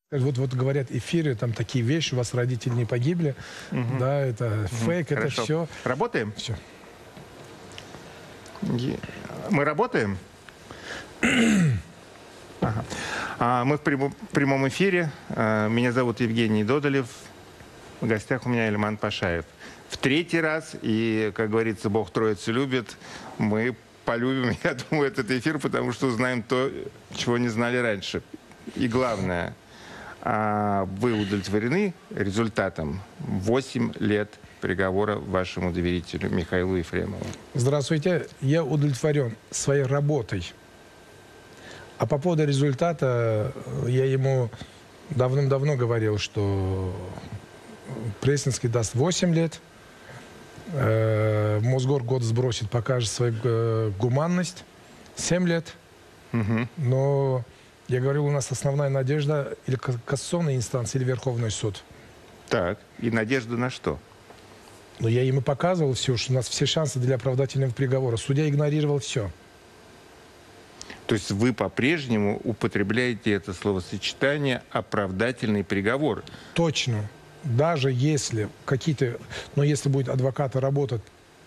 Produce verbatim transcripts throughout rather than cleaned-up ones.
Вот, вот говорят, эфиры, там такие вещи, у вас родители не погибли, угу. да, это угу. фейк, Хорошо. Это все. Работаем? Все. Мы работаем? Ага. А, мы в прямом, прямом эфире. А, меня зовут Евгений Додолев. В гостях у меня Ильман Пашаев. В третий раз, и, как говорится, Бог Троицу любит, мы полюбим, я думаю, этот эфир, потому что узнаем то, чего не знали раньше. И главное, а, вы удовлетворены результатом восемь лет приговора вашему доверителю Михаилу Ефремову? Здравствуйте. Я удовлетворен своей работой. А по поводу результата, я ему давным-давно говорил, что Пресненский даст восемь лет, э, Мосгор год сбросит, покажет свою э, гуманность, семь лет. Угу. Но я говорил, у нас основная надежда или кассационная инстанция, или Верховный суд. Так, и надежда на что? Но я ему показывал все, что у нас все шансы для оправдательного приговора. Судья игнорировал все. То есть вы по-прежнему употребляете это словосочетание «оправдательный приговор». Точно. Даже если какие-то, но если будет адвокаты работать,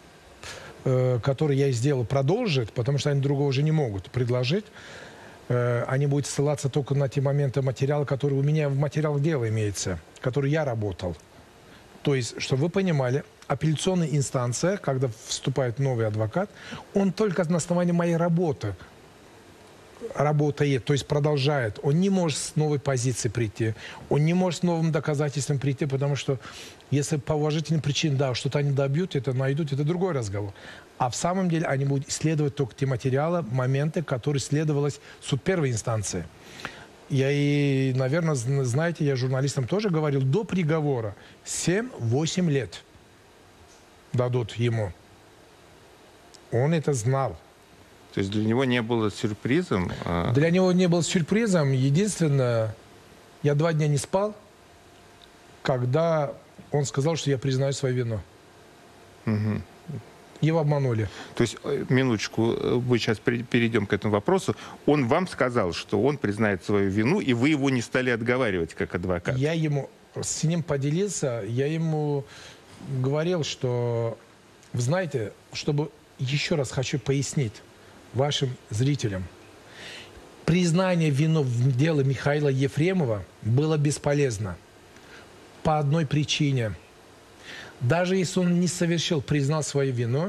э, которые я и сделал, продолжит, потому что они другого уже не могут предложить, э, они будут ссылаться только на те моменты материала, которые у меня в материалах дела имеется, который я работал. То есть, чтобы вы понимали, апелляционная инстанция, когда вступает новый адвокат, он только на основании моей работы работает, то есть продолжает. Он не может с новой позиции прийти, он не может с новым доказательством прийти, потому что если по уважительным причинам, да, что-то они добьют, это найдут, это другой разговор. А в самом деле они будут исследовать только те материалы, моменты, которые исследовалось суд первой инстанции. Я и, наверное, знаете, я журналистам тоже говорил, до приговора семь-восемь лет дадут ему. Он это знал. То есть для него не было сюрпризом? А... Для него не было сюрпризом. Единственное, я два дня не спал, когда он сказал, что я признаю свою вину. Угу. Его обманули. То есть, минуточку, мы сейчас перейдем к этому вопросу. Он вам сказал, что он признает свою вину, и вы его не стали отговаривать как адвокат? Я ему с ним поделился, я ему говорил, что, вы знаете, чтобы, еще раз хочу пояснить вашим зрителям, признание вины в деле Михаила Ефремова было бесполезно. По одной причине. Даже если он не совершил, признал свою вину,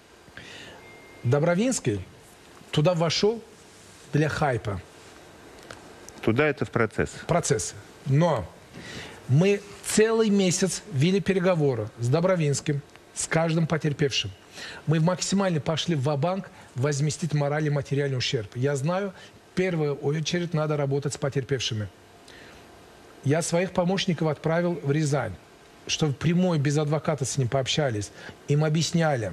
Добровинский туда вошел для хайпа. Туда это в процесс? Процесс. Но мы целый месяц вели переговоры с Добровинским, с каждым потерпевшим. Мы максимально пошли ва-банк возместить моральный и материальный ущерб. Я знаю, в первую очередь надо работать с потерпевшими. Я своих помощников отправил в Рязань, чтобы прямой, без адвоката с ним пообщались. Им объясняли,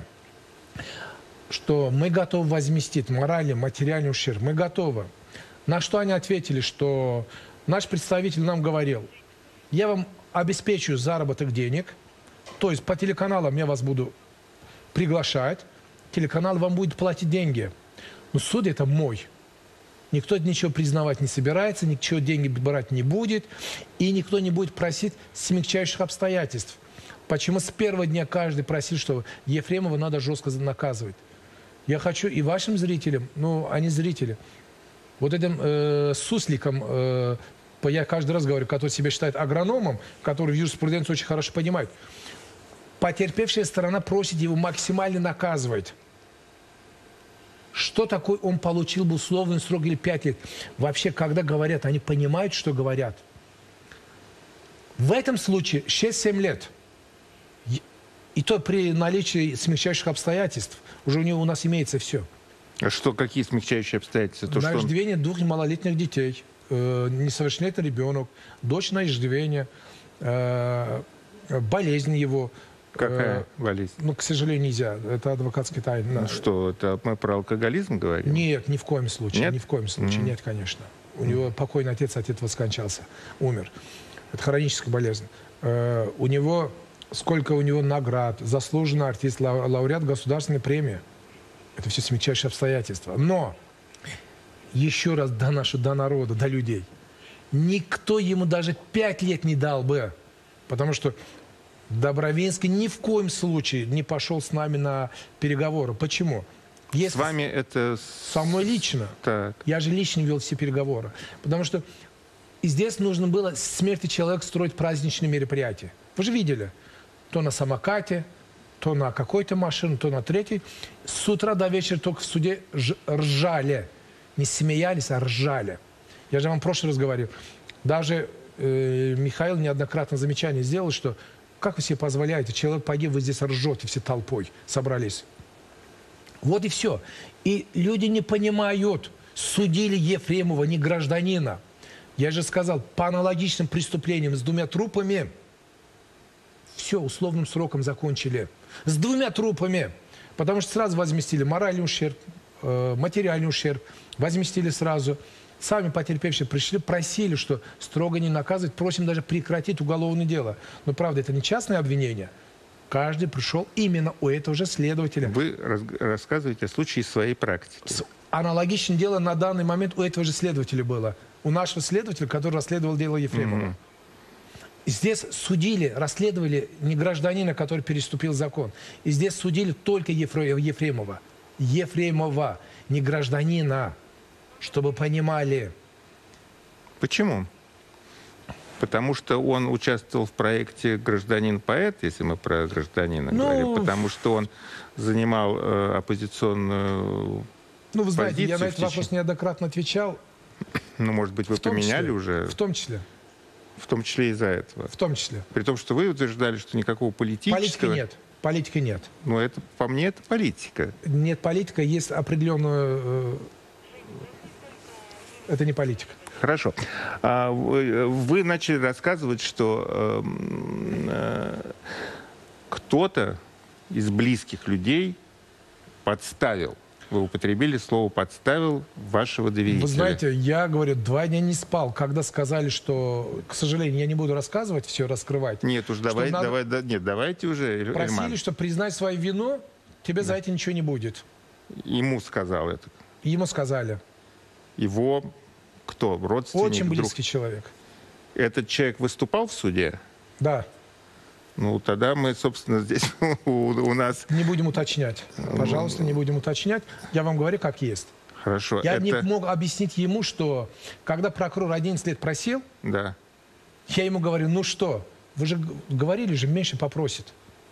что мы готовы возместить моральный, материальный ущерб. Мы готовы. На что они ответили, что наш представитель нам говорил, я вам обеспечу заработок денег, то есть по телеканалам я вас буду приглашать, телеканал вам будет платить деньги. Но суд это мой. Никто ничего признавать не собирается, ничего деньги брать не будет, и никто не будет просить смягчающих обстоятельств. Почему с первого дня каждый просил, что Ефремова надо жестко наказывать? Я хочу и вашим зрителям, ну, они зрители, вот этим э, сусликам, э, я каждый раз говорю, который себя считает агрономом, который в юриспруденции очень хорошо понимает, потерпевшая сторона просит его максимально наказывать. Что такое он получил бы условный срок или пять лет? Вообще, когда говорят, они понимают, что говорят. В этом случае шесть-семь лет. И то при наличии смягчающих обстоятельств. Уже у него у нас имеется все. А что, какие смягчающие обстоятельства? То, на что иждивение он... двух малолетних детей, э, несовершеннолетний ребенок, дочь на иждивение, э, болезнь его. Какая болезнь? Ну, к сожалению, нельзя. Это адвокатская тайна. Ну что, это мы про алкоголизм говорим? Нет, ни в коем случае. Нет? Ни в коем случае. Mm-hmm. Нет, конечно. У mm-hmm. него покойный отец, отец его скончался, умер. Это хроническая болезнь. Э, у него, сколько у него наград, заслуженный артист, лауреат государственной премии. Это все смягчающие обстоятельства. Но, еще раз до нашего, до народа, до людей. никто ему даже пять лет не дал бы. Потому что Добровинский ни в коем случае не пошел с нами на переговоры. Почему? Если С вами это... Со мной лично. Так. Я же лично вел все переговоры. Потому что и здесь нужно было с смерти человека строить праздничные мероприятия. Вы же видели. То на самокате, то на какой-то машине, то на третьей. С утра до вечера только в суде ржали. Не смеялись, а ржали. Я же вам в прошлый раз говорил. Даже э, Михаил неоднократно замечание сделал, что как вы себе позволяете, человек погиб, вы здесь ржете все толпой, собрались. Вот и все. И люди не понимают, судили Ефремова, не гражданина. Я же сказал, по аналогичным преступлениям с двумя трупами, все, условным сроком закончили. С двумя трупами. Потому что сразу возместили моральный ущерб, э, материальный ущерб, возместили сразу. Сами потерпевшие пришли, просили, что строго не наказывать, просим даже прекратить уголовное дело. Но правда, это не частное обвинение. Каждый пришел именно у этого же следователя. Вы раз, рассказываете о случае своей практики. С, аналогичное дело на данный момент у этого же следователя было. У нашего следователя, который расследовал дело Ефремова. Mm-hmm. Здесь судили, расследовали не гражданина, который переступил закон. И здесь судили только Ефре, Ефремова. Ефремова, не гражданина. Чтобы понимали. Почему? Потому что он участвовал в проекте «Гражданин-поэт», если мы про гражданина ну, говорим, потому что он занимал э, оппозиционную Ну, вы знаете, позицию я на этот течение... вопрос неоднократно отвечал. Ну, может быть, вы поменяли числе, уже? В том числе. В том числе из-за этого? В том числе. При том, что вы утверждали, что никакого политического... Политики нет. Политики нет. Ну, это, по мне, это политика. Нет политика, есть определенную... Это не политика. Хорошо. Вы начали рассказывать, что кто-то из близких людей подставил. Вы употребили слово «подставил» вашего доверителя. Вы знаете, я, говорю, два дня не спал, когда сказали, что, к сожалению, я не буду рассказывать, все раскрывать. Нет, уж давай, надо... давай, да, нет, давайте уже. Просили, Эльман. что признай свою вину, тебе да. за это ничего не будет. Ему сказал это. Ему сказали. Его кто? Родственник? Очень близкий друг? человек. Этот человек выступал в суде? Да. Ну, тогда мы, собственно, здесь у, у нас... Не будем уточнять. Пожалуйста, не будем уточнять. Я вам говорю, как есть. Хорошо. Я это... не мог объяснить ему, что когда прокурор одиннадцать лет просил, да. я ему говорю, ну что, вы же говорили же, меньше попросит.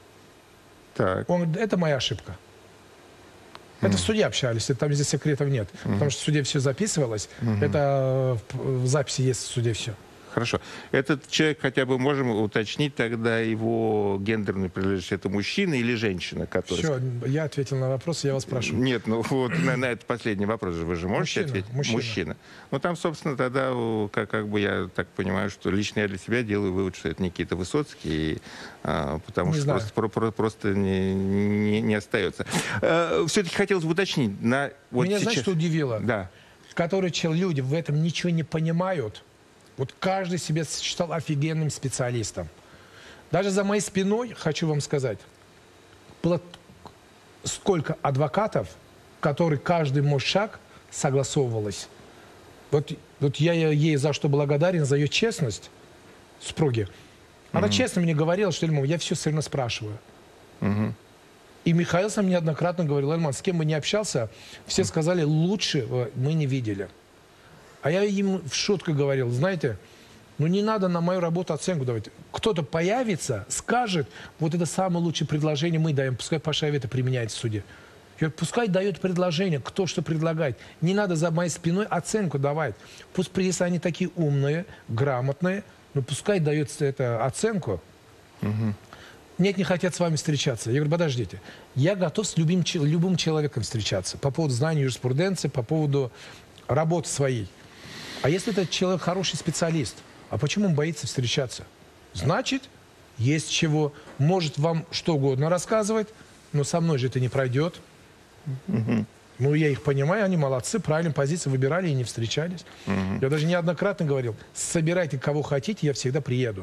Так. Он говорит, это моя ошибка. Это mm. в суде общались, там здесь секретов нет. Mm. Потому что в суде все записывалось. Mm-hmm. Это в записи есть в суде все. Хорошо. Этот человек, хотя бы можем уточнить тогда его гендерную принадлежность, это мужчина или женщина? Который... Все, я ответил на вопрос, я вас прошу. Нет, ну вот на, на этот последний вопрос же вы же можете мужчина, ответить? Мужчина. Мужчина. Ну там, собственно, тогда, как, как бы я так понимаю, что лично я для себя делаю вывод, что это Никита Высоцкий, и, а, потому не что знаю. просто, про, про, просто не, не, не остается. А, все-таки хотелось бы уточнить. На, вот Меня, сейчас... знаешь, что удивило? Да. Которые люди в этом ничего не понимают. Вот каждый себя считал офигенным специалистом. Даже за моей спиной, хочу вам сказать, было сколько адвокатов, которые каждый мой шаг согласовывалось. Вот, вот я ей за что благодарен, за ее честность, супруги. Она mm-hmm. честно мне говорила, что, Эльман, я все все равно спрашиваю. Mm-hmm. И Михаил сам неоднократно говорил, Эльман, с кем бы ни общался, все mm-hmm. сказали, лучше мы не видели. А я им в шутку говорил, знаете, ну не надо на мою работу оценку давать. Кто-то появится, скажет, вот это самое лучшее предложение мы даем, пускай Пашаев это применяет в суде. Я говорю, пускай дает предложение, кто что предлагает. Не надо за моей спиной оценку давать. Пусть если они такие умные, грамотные, ну пускай дает это оценку. Угу. Нет, не хотят с вами встречаться. Я говорю, подождите, я готов с любым, любым человеком встречаться по поводу знания юриспруденции, по поводу работы своей. А если этот человек хороший специалист, а почему он боится встречаться? Значит, есть чего. Может вам что угодно рассказывать, но со мной же это не пройдет. Угу. Ну, я их понимаю, они молодцы, правильную позицию выбирали и не встречались. Угу. Я даже неоднократно говорил, собирайте кого хотите, я всегда приеду.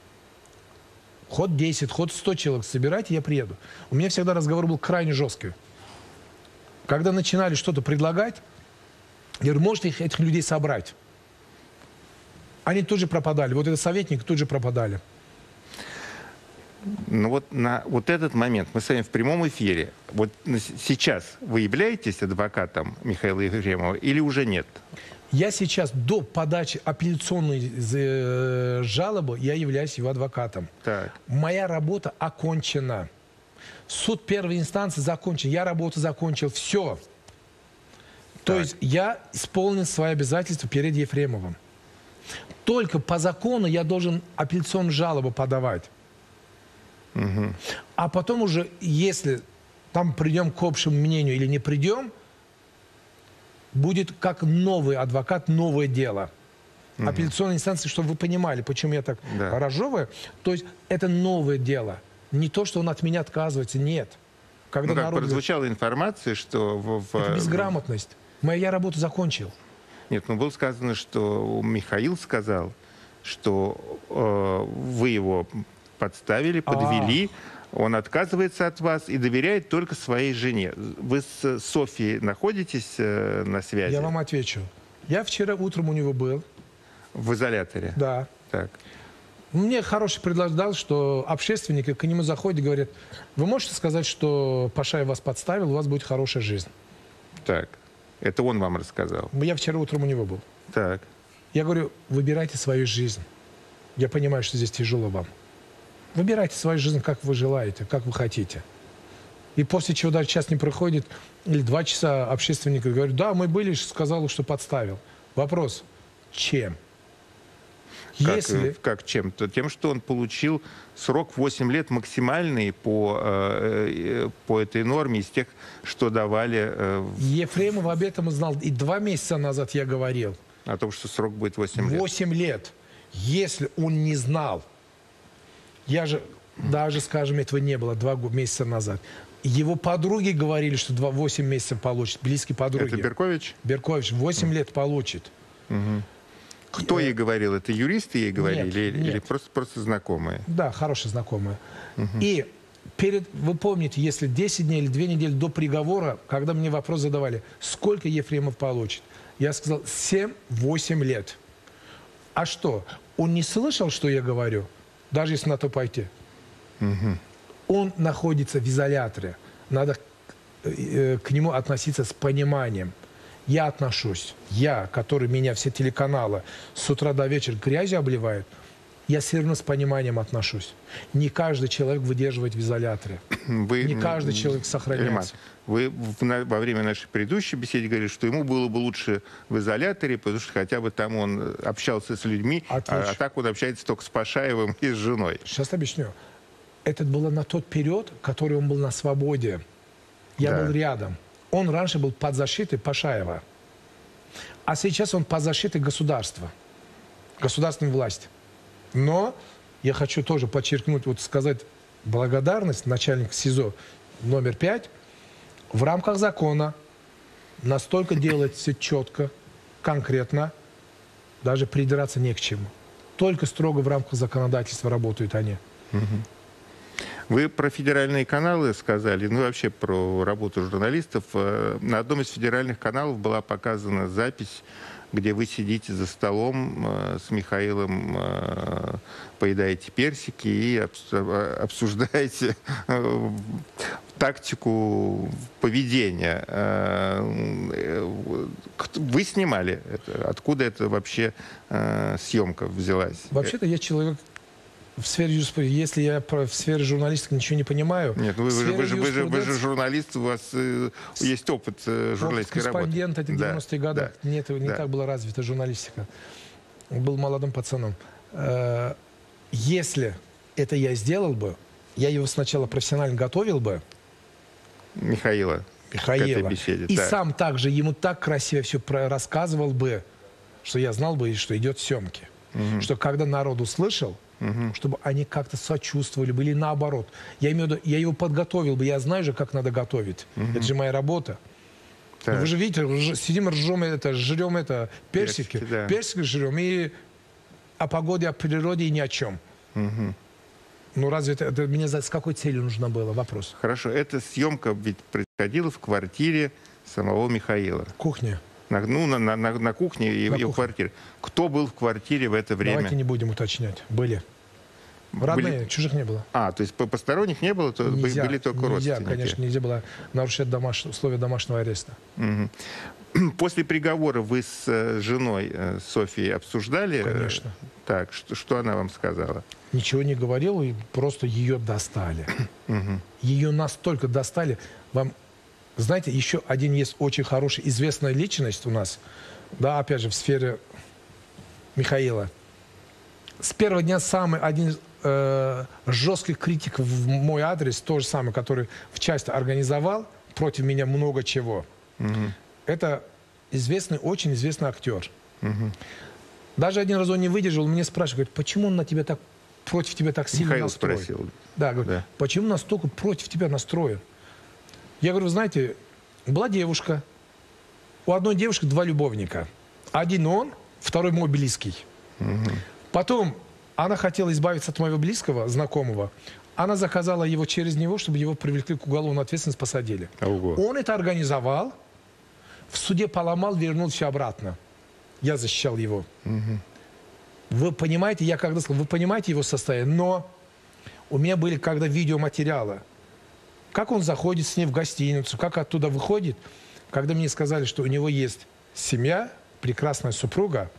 Ход десять, ход сто человек собирайте, я приеду. У меня всегда разговор был крайне жесткий. Когда начинали что-то предлагать, я говорю, можете этих людей собрать? Они тут же пропадали. Вот этот советник тут же пропадали. Ну вот на вот этот момент мы с вами в прямом эфире. Вот сейчас вы являетесь адвокатом Михаила Ефремова или уже нет? Я сейчас до подачи апелляционной э, жалобы я являюсь его адвокатом. Так. Моя работа окончена. Суд первой инстанции закончен. Я работу закончил. Все. То Так. есть я исполнил свои обязательства перед Ефремовым. Только по закону я должен апелляционную жалобу подавать. Угу. А потом уже, если там придем к общему мнению или не придем, будет как новый адвокат, новое дело. Угу. Апелляционная инстанция, чтобы вы понимали, почему я так да. разжевываю. То есть это новое дело. Не то, что он от меня отказывается, нет. Когда ну, как народ прозвучала говорит, информация, что... В, в, это безграмотность. Моя я работу закончил. Нет, ну было сказано, что Михаил сказал, что э, вы его подставили, подвели, А-а-а. Он отказывается от вас и доверяет только своей жене. Вы с Софией находитесь э, на связи? Я вам отвечу. Я вчера утром у него был. В изоляторе? Да. Так. Мне хороший предложил, что общественники к нему заходят и говорят, вы можете сказать, что Пашаев вас подставил, у вас будет хорошая жизнь. Так. Это он вам рассказал? Я вчера утром у него был. Так. Я говорю, выбирайте свою жизнь. Я понимаю, что здесь тяжело вам. Выбирайте свою жизнь, как вы желаете, как вы хотите. И после чего даже час не проходит, или два часа общественники говорят, да, мы были, сказал, что подставил. Вопрос, чем? Как, Если... как чем-то? Тем, что он получил срок восемь лет максимальный по, э, по этой норме из тех, что давали... Э, Ефремов об этом знал. И два месяца назад я говорил. О том, что срок будет восемь лет. восемь лет. Если он не знал, я же, даже, скажем, этого не было два месяца назад. Его подруги говорили, что восемь месяцев получит. Близкие подруги. Это Беркович? Беркович восемь лет получит. Угу. Кто ей говорил? Это юристы ей говорили? Нет, или, нет. или просто, просто знакомые? Да, хорошие знакомые. Угу. И перед, вы помните, если десять дней или две недели до приговора, когда мне вопрос задавали, сколько Ефремов получит, я сказал семь-восемь лет. А что? Он не слышал, что я говорю? Даже если на то пойти. Угу. Он находится в изоляторе. Надо э, к нему относиться с пониманием. Я отношусь. Я, который меня все телеканалы с утра до вечера грязью обливают, я все равно с пониманием отношусь. Не каждый человек выдерживает в изоляторе. Вы, не каждый человек сохраняется. Вы в, на, во время нашей предыдущей беседы говорили, что ему было бы лучше в изоляторе, потому что хотя бы там он общался с людьми, а, а так он общается только с Пашаевым и с женой. Сейчас объясню. Это было на тот период, который он был на свободе. Я да. был рядом. Он раньше был под защитой Пашаева. А сейчас он под защитой государства. Государственной власти. Но я хочу тоже подчеркнуть, вот сказать благодарность начальнику СИЗО номер пять. В рамках закона настолько делать все четко, конкретно, даже придираться не к чему. Только строго в рамках законодательства работают они. Вы про федеральные каналы сказали, ну вообще про работу журналистов. На одном из федеральных каналов была показана запись, где вы сидите за столом с Михаилом, поедаете персики и обсуждаете тактику поведения. Вы снимали это? Откуда это вообще съемка взялась? Вообще-то я человек в сфере юриспруденции. Если я в сфере журналистики ничего не понимаю... Нет, ну вы, вы, вы, же, вы, же, вы же журналист, у вас э, есть опыт э, журналистской работы. Корреспондент, это девяностые годы. Да, Нет, не да. так была развита журналистика. Был молодым пацаном. Если это я сделал бы, я его сначала профессионально готовил бы. Михаила. Михаила. К этой беседе, и да. сам также ему так красиво все рассказывал бы, что я знал бы, что идет съемки. Угу. Что когда народ услышал, угу. чтобы они как-то сочувствовали бы, или наоборот. Я имею в виду, я его подготовил бы, я знаю же, как надо готовить. Угу. Это же моя работа. Вы же видите, рж, сидим, ржем это, жрем это, персики, персики, да. персики жрем, и о погоде, о природе и ни о чем. Угу. Ну разве это, это мне с какой целью нужно было? Вопрос. Хорошо, эта съемка ведь происходила в квартире самого Михаила. Кухня. На, ну, на, на, на кухне и, На и в кухне. квартире. Кто был в квартире в это время? Давайте не будем уточнять. Были. Родные, Были- чужих не было. А, то есть по- посторонних не было, то бы- Нельзя, были только нельзя, родственники. конечно, нельзя было нарушать домаш... условия домашнего ареста. Мгм. После приговора вы с э, женой э, Софией обсуждали? э, Конечно. Так, что, что она вам сказала? Ничего не говорил, и просто ее достали. Ее настолько достали. Вам, знаете, еще один есть очень хороший, известная личность у нас, да, опять же, в сфере Михаила. С первого дня самый один из э, жестких критиков в мой адрес, тот же самый, который в части организовал против меня много чего. Это известный, очень известный актер. Даже один раз он не выдержал, мне спрашивает, говорит, почему он на тебя так, против тебя так сильно Михаил настроен? спросил. Да, говорит, Да. почему настолько против тебя настроен? Я говорю, вы знаете, была девушка, у одной девушки два любовника. Один он, второй мой близкий. Потом она хотела избавиться от моего близкого, знакомого. Она заказала его через него, чтобы его привлекли к уголовной ответственности, посадили. Ого. Он это организовал, в суде поломал, вернул все обратно. Я защищал его. Вы понимаете, я когда сказал, вы понимаете его состояние, но у меня были когда видеоматериалы. Как он заходит с ней в гостиницу, как оттуда выходит. Когда мне сказали, что у него есть семья, прекрасная супруга,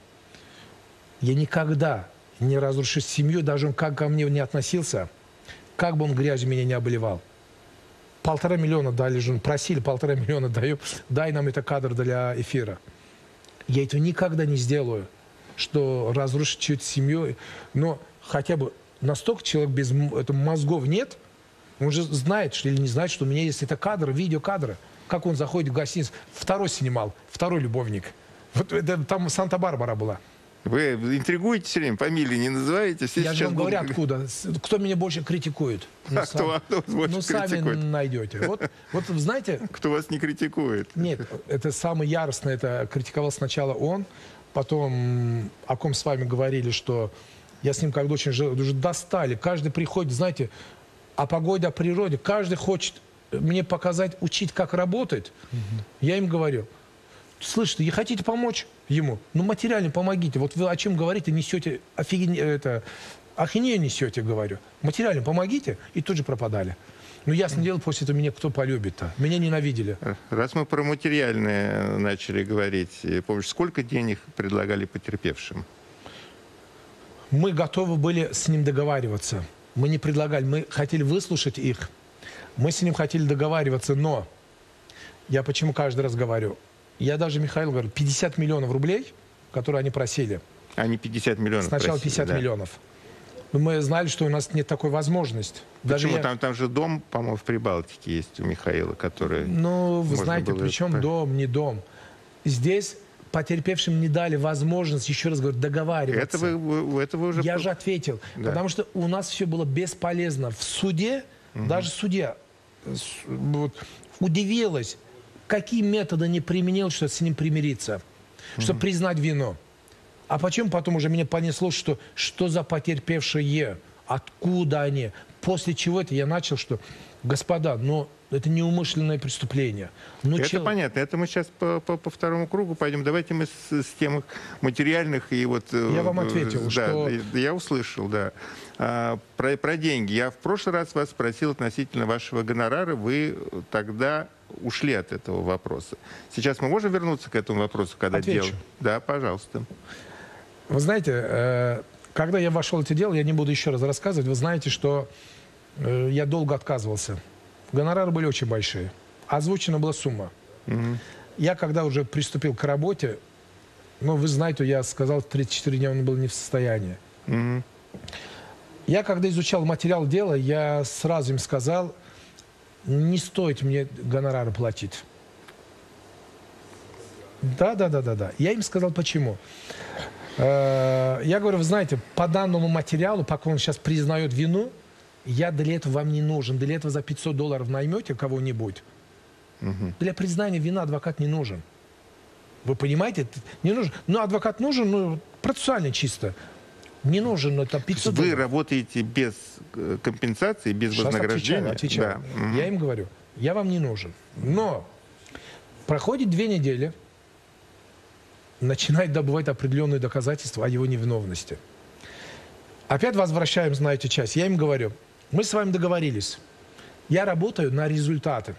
я никогда не разрушу семью, даже он как ко мне не относился, как бы он грязью меня не обливал. Полтора миллиона дали жену, просили, полтора миллиона даю, дай нам это кадр для эфира. Я этого никогда не сделаю, что разрушить чью-то семью. Но хотя бы настолько человек без м- это мозгов нет, он же знает что, или не знает, что у меня есть это кадры, видеокадры. Как он заходит в гостиницу. Второй снимал, второй любовник. Вот это, там Санта-Барбара была. Вы интригуете все время, фамилии не называете? Все Я же сейчас вам говорю, будут- откуда. С- Кто меня больше критикует? А кто вас больше ну, сами критикует? найдете. Вот, вот вы знаете, Кто вас не критикует? нет, это самое яростное, это критиковал сначала он, потом, м, о ком с вами говорили, что я с ним когда очень жил, уже достали. Каждый приходит, знаете, о погоде, о природе. Каждый хочет мне показать, учить, как работать. Я им говорю, слышите, вы хотите помочь ему? Ну, материально помогите. Вот вы о чем говорите, несете, офигень, это, ахинею несете, говорю. Материально помогите, и тут же пропадали. Ну, ясно дело, после этого меня кто полюбит-то? Меня ненавидели. Раз мы про материальное начали говорить, э, помнишь, сколько денег предлагали потерпевшим? Мы готовы были с ним договариваться. Мы не предлагали, мы хотели выслушать их. Мы с ним хотели договариваться, но я почему каждый раз говорю, я даже Михаилу говорю, пятьдесят миллионов рублей, которые они просили, Они пятьдесят миллионов сначала просили, пятьдесят да. миллионов. Но мы знали, что у нас нет такой возможности. Даже Почему? я- Там, там же дом, по-моему, в Прибалтике есть у Михаила, который... Ну, вы можно знаете, было причем это- дом, не дом. Здесь потерпевшим не дали возможность, еще раз говорю, договариваться. Это вы, вы- это вы уже... Я же ответил, Да. потому что у нас все было бесполезно. В суде, даже судья э, с- вот, удивилась, какие методы не применил, чтобы с ним примириться, чтобы признать вину. А почему потом уже меня понесло, что что за потерпевшие, откуда они? После чего это я начал, что, господа, но это неумышленное преступление. Ну, Это чел- понятно. Это мы сейчас по, по, по второму кругу пойдем. Давайте мы с, с тем материальных и вот... э, Я вам э, ответил, да, что- да, я услышал, да. А, про, про деньги. Я в прошлый раз вас спросил относительно вашего гонорара. Вы тогда ушли от этого вопроса. Сейчас мы можем вернуться к этому вопросу, когда Отвечу. дело... Да, пожалуйста. Вы знаете, э, когда я вошел в это дело, я не буду еще раз рассказывать, вы знаете, что э, я долго отказывался. Гонорары были очень большие. Озвучена была сумма. Я когда уже приступил к работе, ну, вы знаете, я сказал, тридцать четыре дня он был не в состоянии. Мгм. Я когда изучал материал дела, я сразу им сказал, не стоит мне гонорары платить. Да, да, да, да, да. Я им сказал, почему. Э, Я говорю, вы знаете, по данному материалу, пока он сейчас признает вину, я для этого вам не нужен. Для этого за пятьсот долларов наймете кого-нибудь. Для признания вины адвокат не нужен. Вы понимаете? Это не нужен. Ну, адвокат нужен, ну, процессуально чисто. Не нужен, ну, там пятьсот Вы долларов. работаете без э, компенсации, без Сейчас вознаграждения? отвечаю, отвечаю. Да. Мгм. Я им говорю, я вам не нужен. Но проходит две недели, начинает добывать определенные доказательства о его невиновности. Опять возвращаемся на эту часть. Я им говорю, мы с вами договорились. Я работаю на результаты.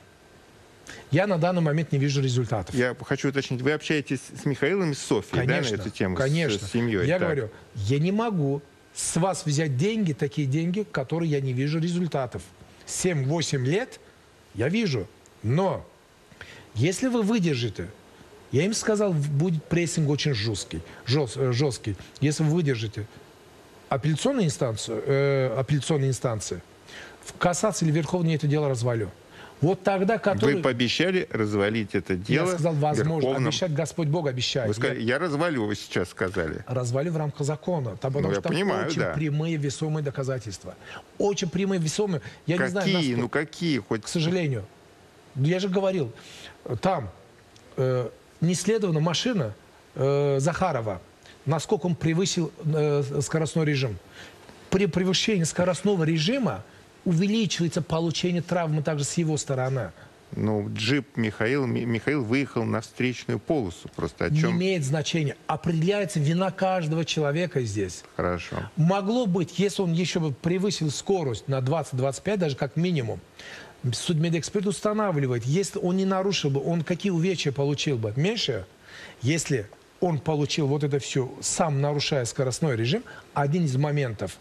Я на данный момент не вижу результатов. Я хочу уточнить, вы общаетесь с Михаилом и с Софьей, конечно, да, на эту тему? Конечно. С, с семьей? Я так. говорю, я не могу с вас взять деньги, такие деньги, которые я не вижу результатов. семь-восемь лет я вижу. Но если вы выдержите, я им сказал, будет прессинг очень жесткий. Жест, жесткий. Если вы выдержите апелляционную инстанцию, э, апелляционные инстанции, в кассации или верховной я это дело развалю. Вот тогда, который... Вы пообещали развалить это дело. Я сказал, возможно. Верховном... Обещать Господь Бог обещает. Вы сказали, я... я развалю, вы сейчас сказали. Развалю в рамках закона. Там, потому ну, что я понимаю, очень да. прямые весомые доказательства. Очень прямые весомые. Я какие? Не знаю, насколько... Ну какие? Хоть... К сожалению. Я же говорил, там э, не исследована машина э, Захарова, насколько он превысил э, скоростной режим. При превышении скоростного режима увеличивается получение травмы также с его стороны. Ну, джип Михаил, Михаил выехал на встречную полосу. Просто о чем... Не имеет значения. Определяется вина каждого человека здесь. Хорошо. Могло быть, если он еще бы превысил скорость на двадцать-двадцать пять, даже как минимум, судмедэксперт устанавливает, если он не нарушил бы, он какие увечья получил бы? Меньше? Если он получил вот это все, сам нарушая скоростной режим, один из моментов,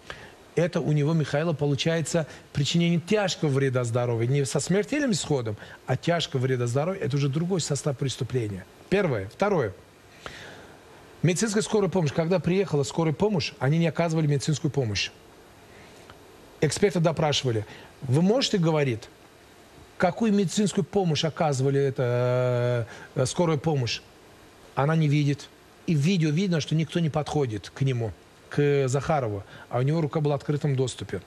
это у него, Михаила, получается причинение тяжкого вреда здоровью. Не со смертельным исходом, а тяжкого вреда здоровью. Это уже другой состав преступления. Первое. Второе. Медицинская скорая помощь. Когда приехала скорая помощь, они не оказывали медицинскую помощь. Эксперты допрашивали. Вы можете, говорит, какую медицинскую помощь оказывали это, э, скорая помощь? Она не видит. И в видео видно, что никто не подходит к нему, к Захарову, а у него рука была в открытом доступе.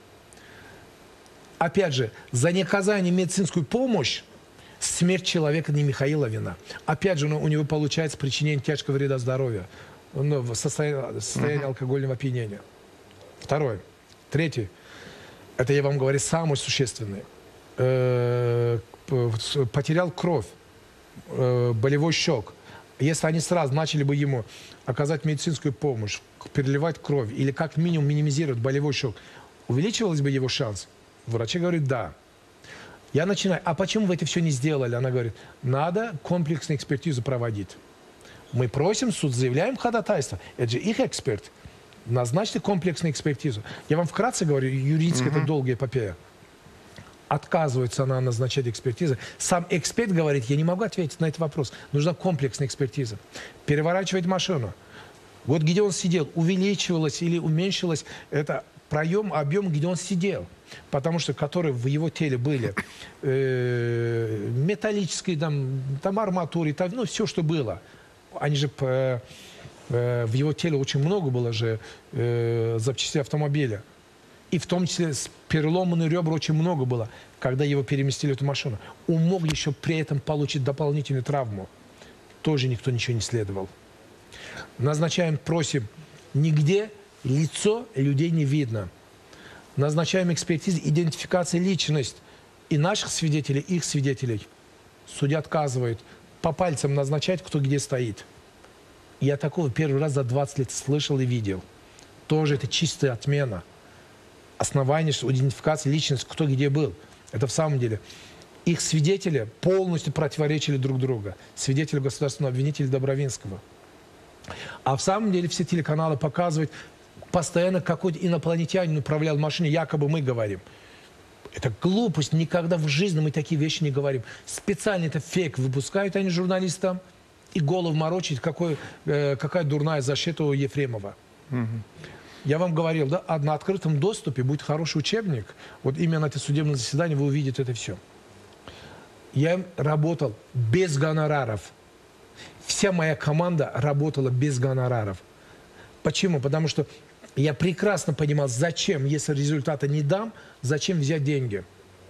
Опять же, за неоказание медицинскую помощь смерть человека не Михаила вина. Опять же, у него получается причинение тяжкого вреда здоровью, ну, в состоянии, состоянии алкогольного опьянения. Второе. Третье. Это я вам говорю самое существенное. Э-э- потерял кровь, э- болевой шок. Если они сразу начали бы ему оказать медицинскую помощь, переливать кровь или как минимум минимизировать болевой шок, увеличивался бы его шанс? Врачи говорят, да. Я начинаю, а почему вы это все не сделали? Она говорит, надо комплексную экспертизу проводить. Мы просим, суд заявляем ходатайство. Это же их эксперт. Назначьте комплексную экспертизу. Я вам вкратце говорю, юридически mm-hmm. это долгая эпопея. Отказывается она назначать экспертизы. Сам эксперт говорит, я не могу ответить на этот вопрос. Нужна комплексная экспертиза. Переворачивать машину. Вот где он сидел, увеличивалось или уменьшилось это проем, объем, где он сидел. Потому что, которые в его теле были э, металлические, там, там арматуры, там, ну, все, что было. Они же... Э, э, в его теле очень много было же э, запчастей автомобиля. И в том числе переломанные ребра очень много было, когда его переместили в эту машину. Он мог еще при этом получить дополнительную травму. Тоже никто ничего не следовал. Назначаем, просим, нигде лицо людей не видно. Назначаем экспертизу, идентификация личности и наших свидетелей, и их свидетелей. Судья отказывает по пальцам назначать, кто где стоит. Я такого первый раз за двадцать лет слышал и видел. Тоже это чистая отмена. Основание идентификации личности, кто где был. Это в самом деле. Их свидетели полностью противоречили друг другу. Свидетели государственного обвинителя Добровинского. А в самом деле все телеканалы показывают, постоянно какой-то инопланетянин управлял машиной, якобы мы говорим. Это глупость, никогда в жизни мы такие вещи не говорим. Специально это фейк выпускают они журналистам и голову морочить, какой, э, какая дурная защита у Ефремова. Угу. Я вам говорил, да, на открытом доступе будет хороший учебник. Вот именно на это судебное заседание вы увидите это все. Я работал без гонораров. Вся моя команда работала без гонораров. Почему? Потому что я прекрасно понимал, зачем, если результата не дам, зачем взять деньги.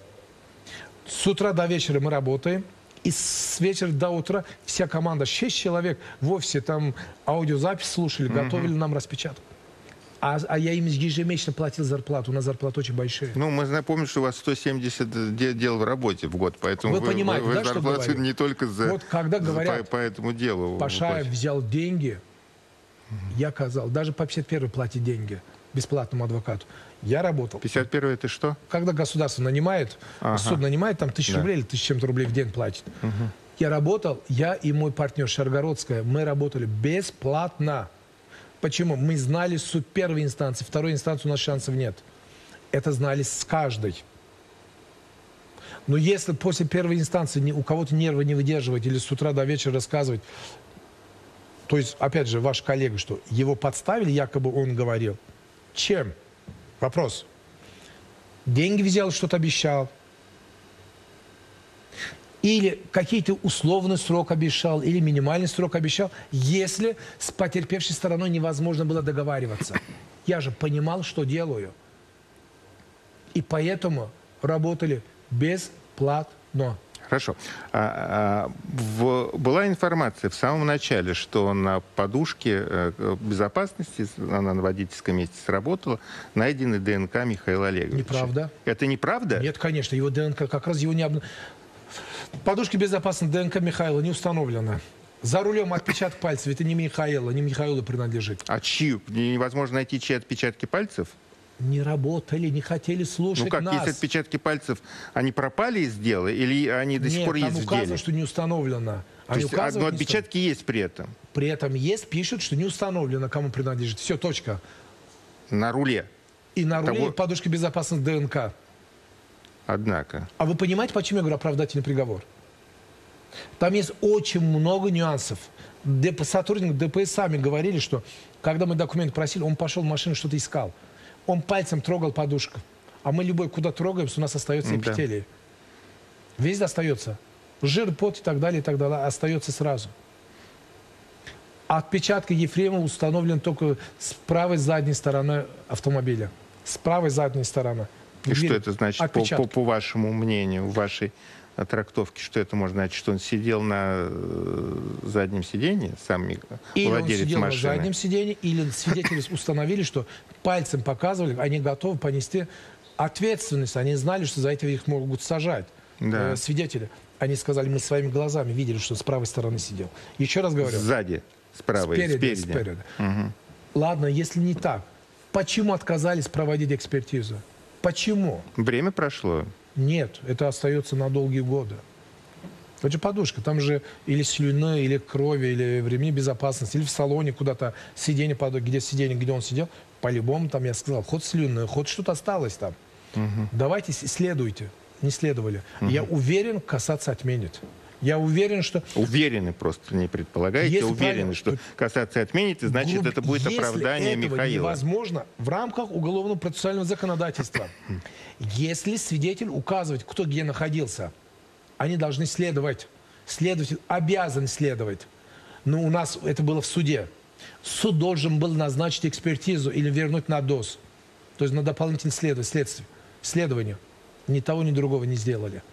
С утра до вечера мы работаем. И с вечера до утра вся команда, шесть человек в офисе, там аудиозапись слушали, mm-hmm. готовили нам распечатку. А, а я им ежемесячно платил зарплату. У нас зарплаты очень большие. Ну, мы напомним, что у вас сто семьдесят де- дел в работе в год, поэтому Вы вы, понимаете, вы, да, вы что зарплату говорю? не только за, Вот когда за- говорят, по, по этому делу. Пашаев выплачиваете. взял деньги, я казал, даже по пятьдесят первой платить деньги бесплатному адвокату. Я работал. пятьдесят первый это что? Когда государство нанимает, Ага. суд нанимает, там тысячу Да. рублей или тысячу чем-то рублей в день платит. Я работал, я и мой партнер Шаргородская, мы работали бесплатно. Почему? Мы знали суд первой инстанции, второй инстанции у нас шансов нет. Это знали с каждой. Но если после первой инстанции ни- у кого-то нервы не выдерживать или с утра до вечера рассказывать, то есть, опять же, ваш коллега, что его подставили, якобы он говорил. Чем? Вопрос. Деньги взял, что-то обещал. Или какие-то условный срок обещал, или минимальный срок обещал, если с потерпевшей стороной невозможно было договариваться. Я же понимал, что делаю. И поэтому работали бесплатно. Хорошо. А, а, в- была информация в самом начале, что на подушке э, безопасности, она на водительском месте сработала, найдены ДНК Михаила Олеговича. Неправда. Это неправда? Нет, конечно, его ДНК как раз его не обнаружили. Подушки безопасности ДНК Михаила не установлено. За рулем отпечаток пальцев, это не Михаила, не Михаилу принадлежит. А чьи? Невозможно найти чьи отпечатки пальцев? Не работали, не хотели слушать Ну как, нас. если отпечатки пальцев, они пропали из дела или они до сих Нет, пор там есть в указано, деле? что не установлено. То Они есть, указывают, но не отпечатки есть при этом установлено. При этом есть, пишут, что не установлено, кому принадлежит. Все, точка. на руле. И на руле Того- и подушке безопасности ДНК. Однако. А вы понимаете, почему я говорю оправдательный приговор? Там есть очень много нюансов. Деп- Сотрудник ДПС сами говорили, что когда мы документы просили, он пошел в машину, что-то искал. Он пальцем трогал подушку. А мы любой, куда трогаемся, у нас остается Да. эпителий. Везде остается. Жир, пот и так далее, и так далее. Остается сразу. Отпечатки Ефремова установлены только с правой задней стороны автомобиля. С правой задней стороны. И что это значит, по, Отпечатки. по- по вашему мнению, в вашей э, трактовке, что это может значить? Что он сидел на э, заднем сиденье, сам ми- Или он владелец сидел машины? на заднем сиденье, или свидетели установили, что пальцем показывали, они готовы понести ответственность. Они знали, что за это их могут сажать. Да. Э, свидетели. Они сказали, мы своими глазами видели, что с правой стороны сидел. Еще раз говорю. Сзади, справа, и Спереди, спереди. спереди. Мгм. Ладно, если не так, почему отказались проводить экспертизу? Почему? Время прошло. Нет, это остается на долгие годы. Это же подушка, там же или слюны, или крови, или времени безопасности, или в салоне куда-то сиденье, под- где сиденье, где он сидел, по-любому там, я сказал, ход слюны, ход что-то осталось там. Давайте с- следуйте. Не следовали. Я уверен, касаться отменит. Я уверен, что Уверены просто, не предполагаете, Если уверены, правильно, что что- касаться отменит, и значит, Глуб- это будет Если оправдание этого Михаила. невозможно в рамках уголовного процессуального законодательства. Если свидетель указывает, кто где находился, они должны следовать. Следователь обязан следовать. Но у нас это было в суде. Суд должен был назначить экспертизу или вернуть на ДОС. То есть на дополнительное след- следствие, следование. Ни того, ни другого не сделали.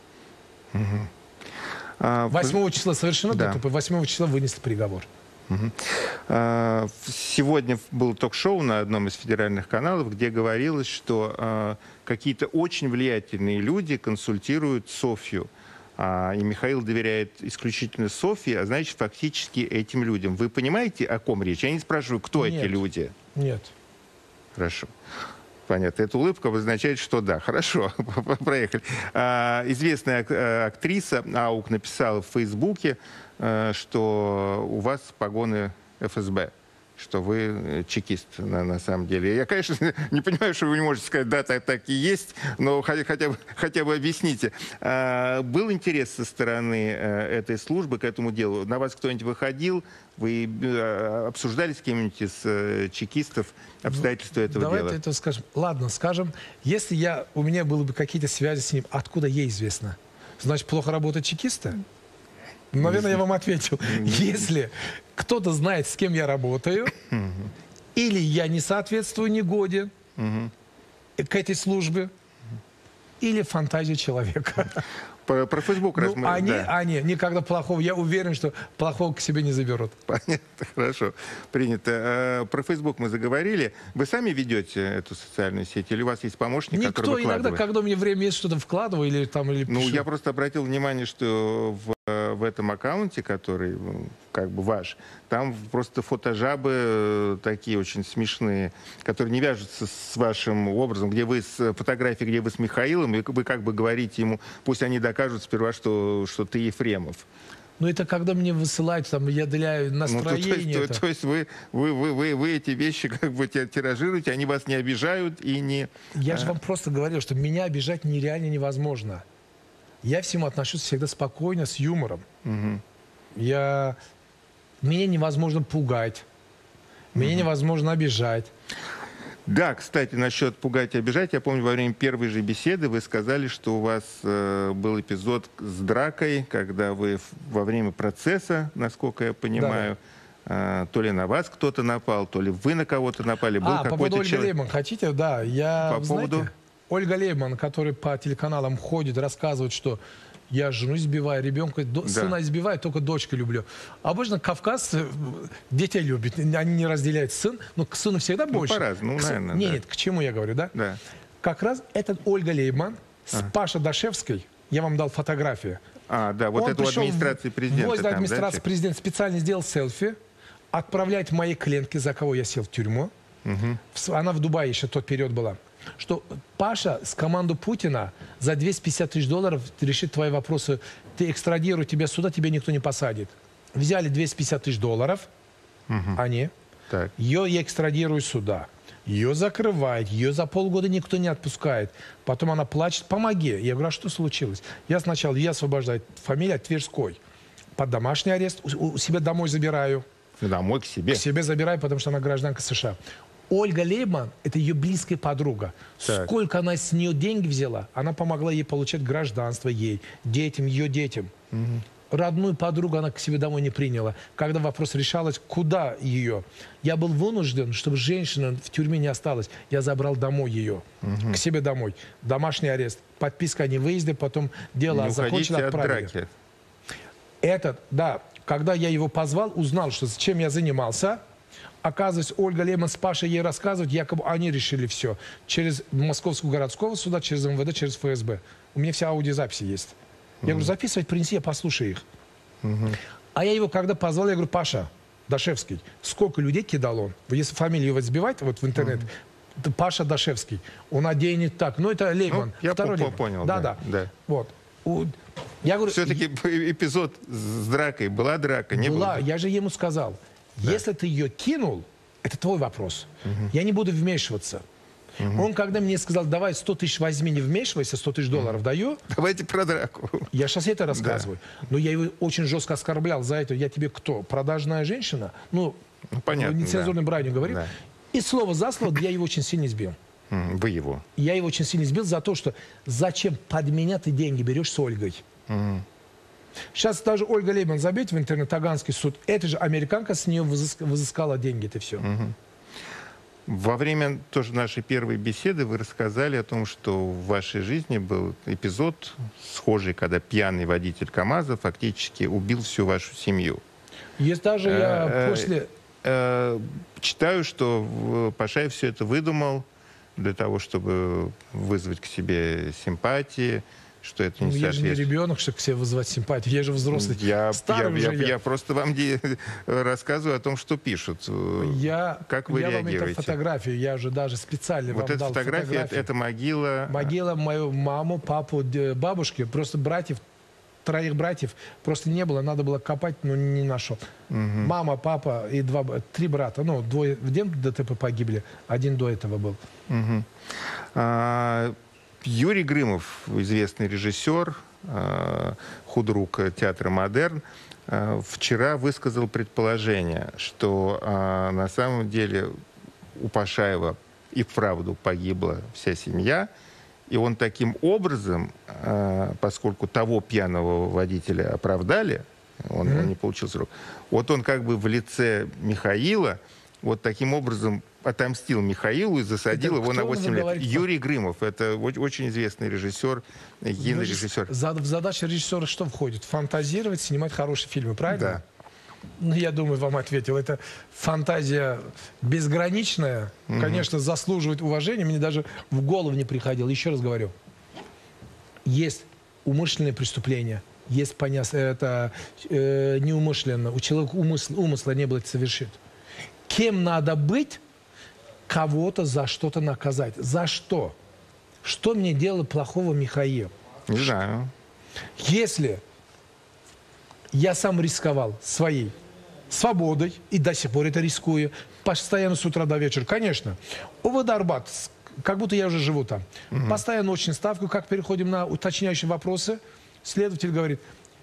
А, восьмого числа совершено Да. ДТП, восьмого числа вынесли приговор. А, в- Сегодня было ток-шоу на одном из федеральных каналов, где говорилось, что а, какие-то очень влиятельные люди консультируют Софью. А, и Михаил доверяет исключительно Софье, а значит, фактически этим людям. Вы понимаете, о ком речь? Я не спрашиваю, кто Нет. эти люди. Нет. Хорошо. Понятно. Эта улыбка обозначает, что да. Хорошо. Проехали. А, известная ак- э, актриса Аук написала в Фейсбуке, э, что у вас погоны эф эс бэ, что вы э, чекист на, на самом деле. Я, конечно, не понимаю, что вы не можете сказать, да, так, так и есть, но хотя, хотя, бы, хотя бы объясните. А, был интерес со стороны э, этой службы к этому делу? На вас кто-нибудь выходил? Вы э, обсуждали с кем-нибудь из э, чекистов обстоятельства этого Давай дела? это скажем. Ладно, скажем, если я, у меня было бы какие-то связи с ним, откуда ей известно? Значит, плохо работают чекисты? Наверное, я вам ответил. Если кто-то знает, с кем я работаю, или я не соответствую негоде к этой службе, или фантазии человека. Про, про Facebook раз Ну, мы... они, да. они никогда плохого, я уверен, что плохого к себе не заберут. Понятно, хорошо, принято. А, про Facebook мы заговорили. Вы сами ведете эту социальную сеть или у вас есть помощник, который Никто выкладывает? иногда, когда у меня время есть, что-то вкладываю или там или Ну, пишу. я просто обратил внимание, что в, в этом аккаунте, который ну, как бы ваш, там просто фотожабы э, такие очень смешные, которые не вяжутся с вашим образом, где вы с фотографией, где вы с Михаилом, и вы как бы говорите ему, пусть они докажут сперва, что, что ты Ефремов. Ну, это когда мне высылают, там, я для Ну, то, то настроения. есть, то, то есть вы, вы, вы, вы, вы эти вещи как бы тиражируете, они вас не обижают и не... Я же вам просто говорил, что меня обижать нереально невозможно. Я всему отношусь всегда спокойно, с юмором. Угу. Я... Меня невозможно пугать. Меня Угу. невозможно обижать. Да, кстати, насчет пугать и обижать. Я помню, во время первой же беседы вы сказали, что у вас э, был эпизод с дракой, когда вы во время процесса, насколько я понимаю, э, то ли на вас кто-то напал, то ли вы на кого-то напали. Был а, по поводу Ольги человек... Лейман, хотите? Да, я, По знаете, поводу... Ольга Лейман, которая по телеканалам ходит, рассказывает, что я жену избиваю, ребенка, до, Да. сына избиваю, только дочку люблю. Обычно кавказцы детей любят, они не разделяют сын, но к сыну всегда Ну, больше. по-разному, К сын- наверное, Нет, да. нет, к чему я говорю, да? Да. Как раз этот Ольга Лейман с Ага. Пашей Дашевской, я вам дал фотографию. А, да, вот Он это у пришел администрации президента. Возле там, администрации да, президента специально сделал селфи, отправляет моей клиентке, за кого я сел в тюрьму. Угу. В- Она в Дубае еще тот период была. Что Паша с команду Путина за двести пятьдесят тысяч долларов решит твои вопросы. Ты экстрадируй тебя сюда, тебя никто не посадит. Взяли двести пятьдесят тысяч долларов, Угу. они, Так. ее я экстрадирую сюда. Ее закрывают, ее за полгода никто не отпускает. Потом она плачет, помоги. Я говорю, а что случилось? Я сначала, ее освобождаю, фамилия Тверской. Под домашний арест, у, у себя домой забираю. Домой к себе. К себе забираю, потому что она гражданка США. Ольга Лейман – это ее близкая подруга. Так. Сколько она с нее деньги взяла, она помогла ей получать гражданство, ей, детям, ее детям. Угу. Родную подругу она к себе домой не приняла. Когда вопрос решалось, куда ее, я был вынужден, чтобы женщина в тюрьме не осталась. Я забрал домой ее, Угу. к себе домой. Домашний арест, подписка о невыезде, потом дело Не закончили, уходите от отправили. драки. Этот, да, когда я его позвал, узнал, что чем я занимался. Оказывается, Ольга Лейман с Пашей ей рассказывают, якобы они решили все. Через Московского городского суда, через эм вэ дэ, через эф эс бэ. У меня вся аудиозаписи есть. Я говорю, записывать, принеси, я послушаю их. Угу. А я его когда позвал, я говорю, Паша Дашевский, сколько людей кидал он? Если фамилию его сбивать вот в интернет, это Паша Дашевский. Он оденет так. Ну, это Лейман. Ну, я второй по- Лейман. понял, Да, да, да. да. Вот. У- Я говорю, Все-таки эпизод с дракой. Была драка, не была, было? я же ему сказал, Да. если ты ее кинул, это твой вопрос. Я не буду вмешиваться. Он когда мне сказал, давай сто тысяч возьми, не вмешивайся, сто тысяч долларов даю, Давайте про драку. я сейчас это рассказываю. Но я его очень жестко оскорблял за это. Я тебе кто? Продажная женщина? Ну, Ну, понятно, нецензурным да. бранью говорит. Да. И слово за слово я его очень сильно избил. М, Вы его. Я его очень сильно избил за то, что зачем под меня ты деньги берешь с Ольгой? Мгм. Сейчас даже Ольга Лейман, забейте в интернет Таганский суд, это же американка с нее взыск- взыскала деньги, это все. Мгм. Во время тоже нашей первой беседы вы рассказали о том, что в вашей жизни был эпизод схожий, когда пьяный водитель КамАЗа фактически убил всю вашу семью. Есть даже я Э, э, после... Э, Читаю, что в- Пашаев все это выдумал для того, чтобы вызвать к себе симпатии, что это Ну, не я же не соответствует. ребенок, чтобы к себе вызывать симпатию. Я же взрослый. Я, Старый я, уже я, я. я просто вам де- рассказываю о том, что пишут. Я, Как вы я вам реагируете? эту фотографию, я же даже специально Вот вам эта дал фотография, фотографию. это могила. Могила мою маму, папу, д- бабушки, просто братьев, троих братьев просто не было, надо было копать, но не нашел. Мгм. Мама, папа и два, б- три брата, ну, двое в день ДТП погибли, один до этого был. Мгм. А, Юрий Грымов, известный режиссер, а, худрук театра «Модерн», а, вчера высказал предположение, что а, на самом деле у Пашаева и вправду погибла вся семья, и он таким образом, а, поскольку того пьяного водителя оправдали, он, он не получил срок, вот он как бы в лице Михаила вот таким образом отомстил Михаилу и засадил Это его на кто восемь вы лет. говорите? Юрий Грымов, это о- очень известный режиссер, кинорежиссер. За- В задачу режиссера что входит? Фантазировать, снимать хорошие фильмы, правильно? Да. Ну, я думаю, вам ответил. Это фантазия безграничная, конечно, заслуживает уважения. Мне даже в голову не приходило. Еще раз говорю, есть умышленное преступление, есть понятно, это э, неумышленно. У человека умысла, умысла не было это совершить. Кем надо быть, кого-то за что-то наказать? За что? Что мне делал плохого Михаил? Не знаю. Если я сам рисковал своей свободой, и до сих пор это рискую, постоянно с утра до вечера, конечно, ОВД Арбат, с- как будто я уже живу там, постоянно очень ставку, как переходим на уточняющие вопросы, следователь говорит,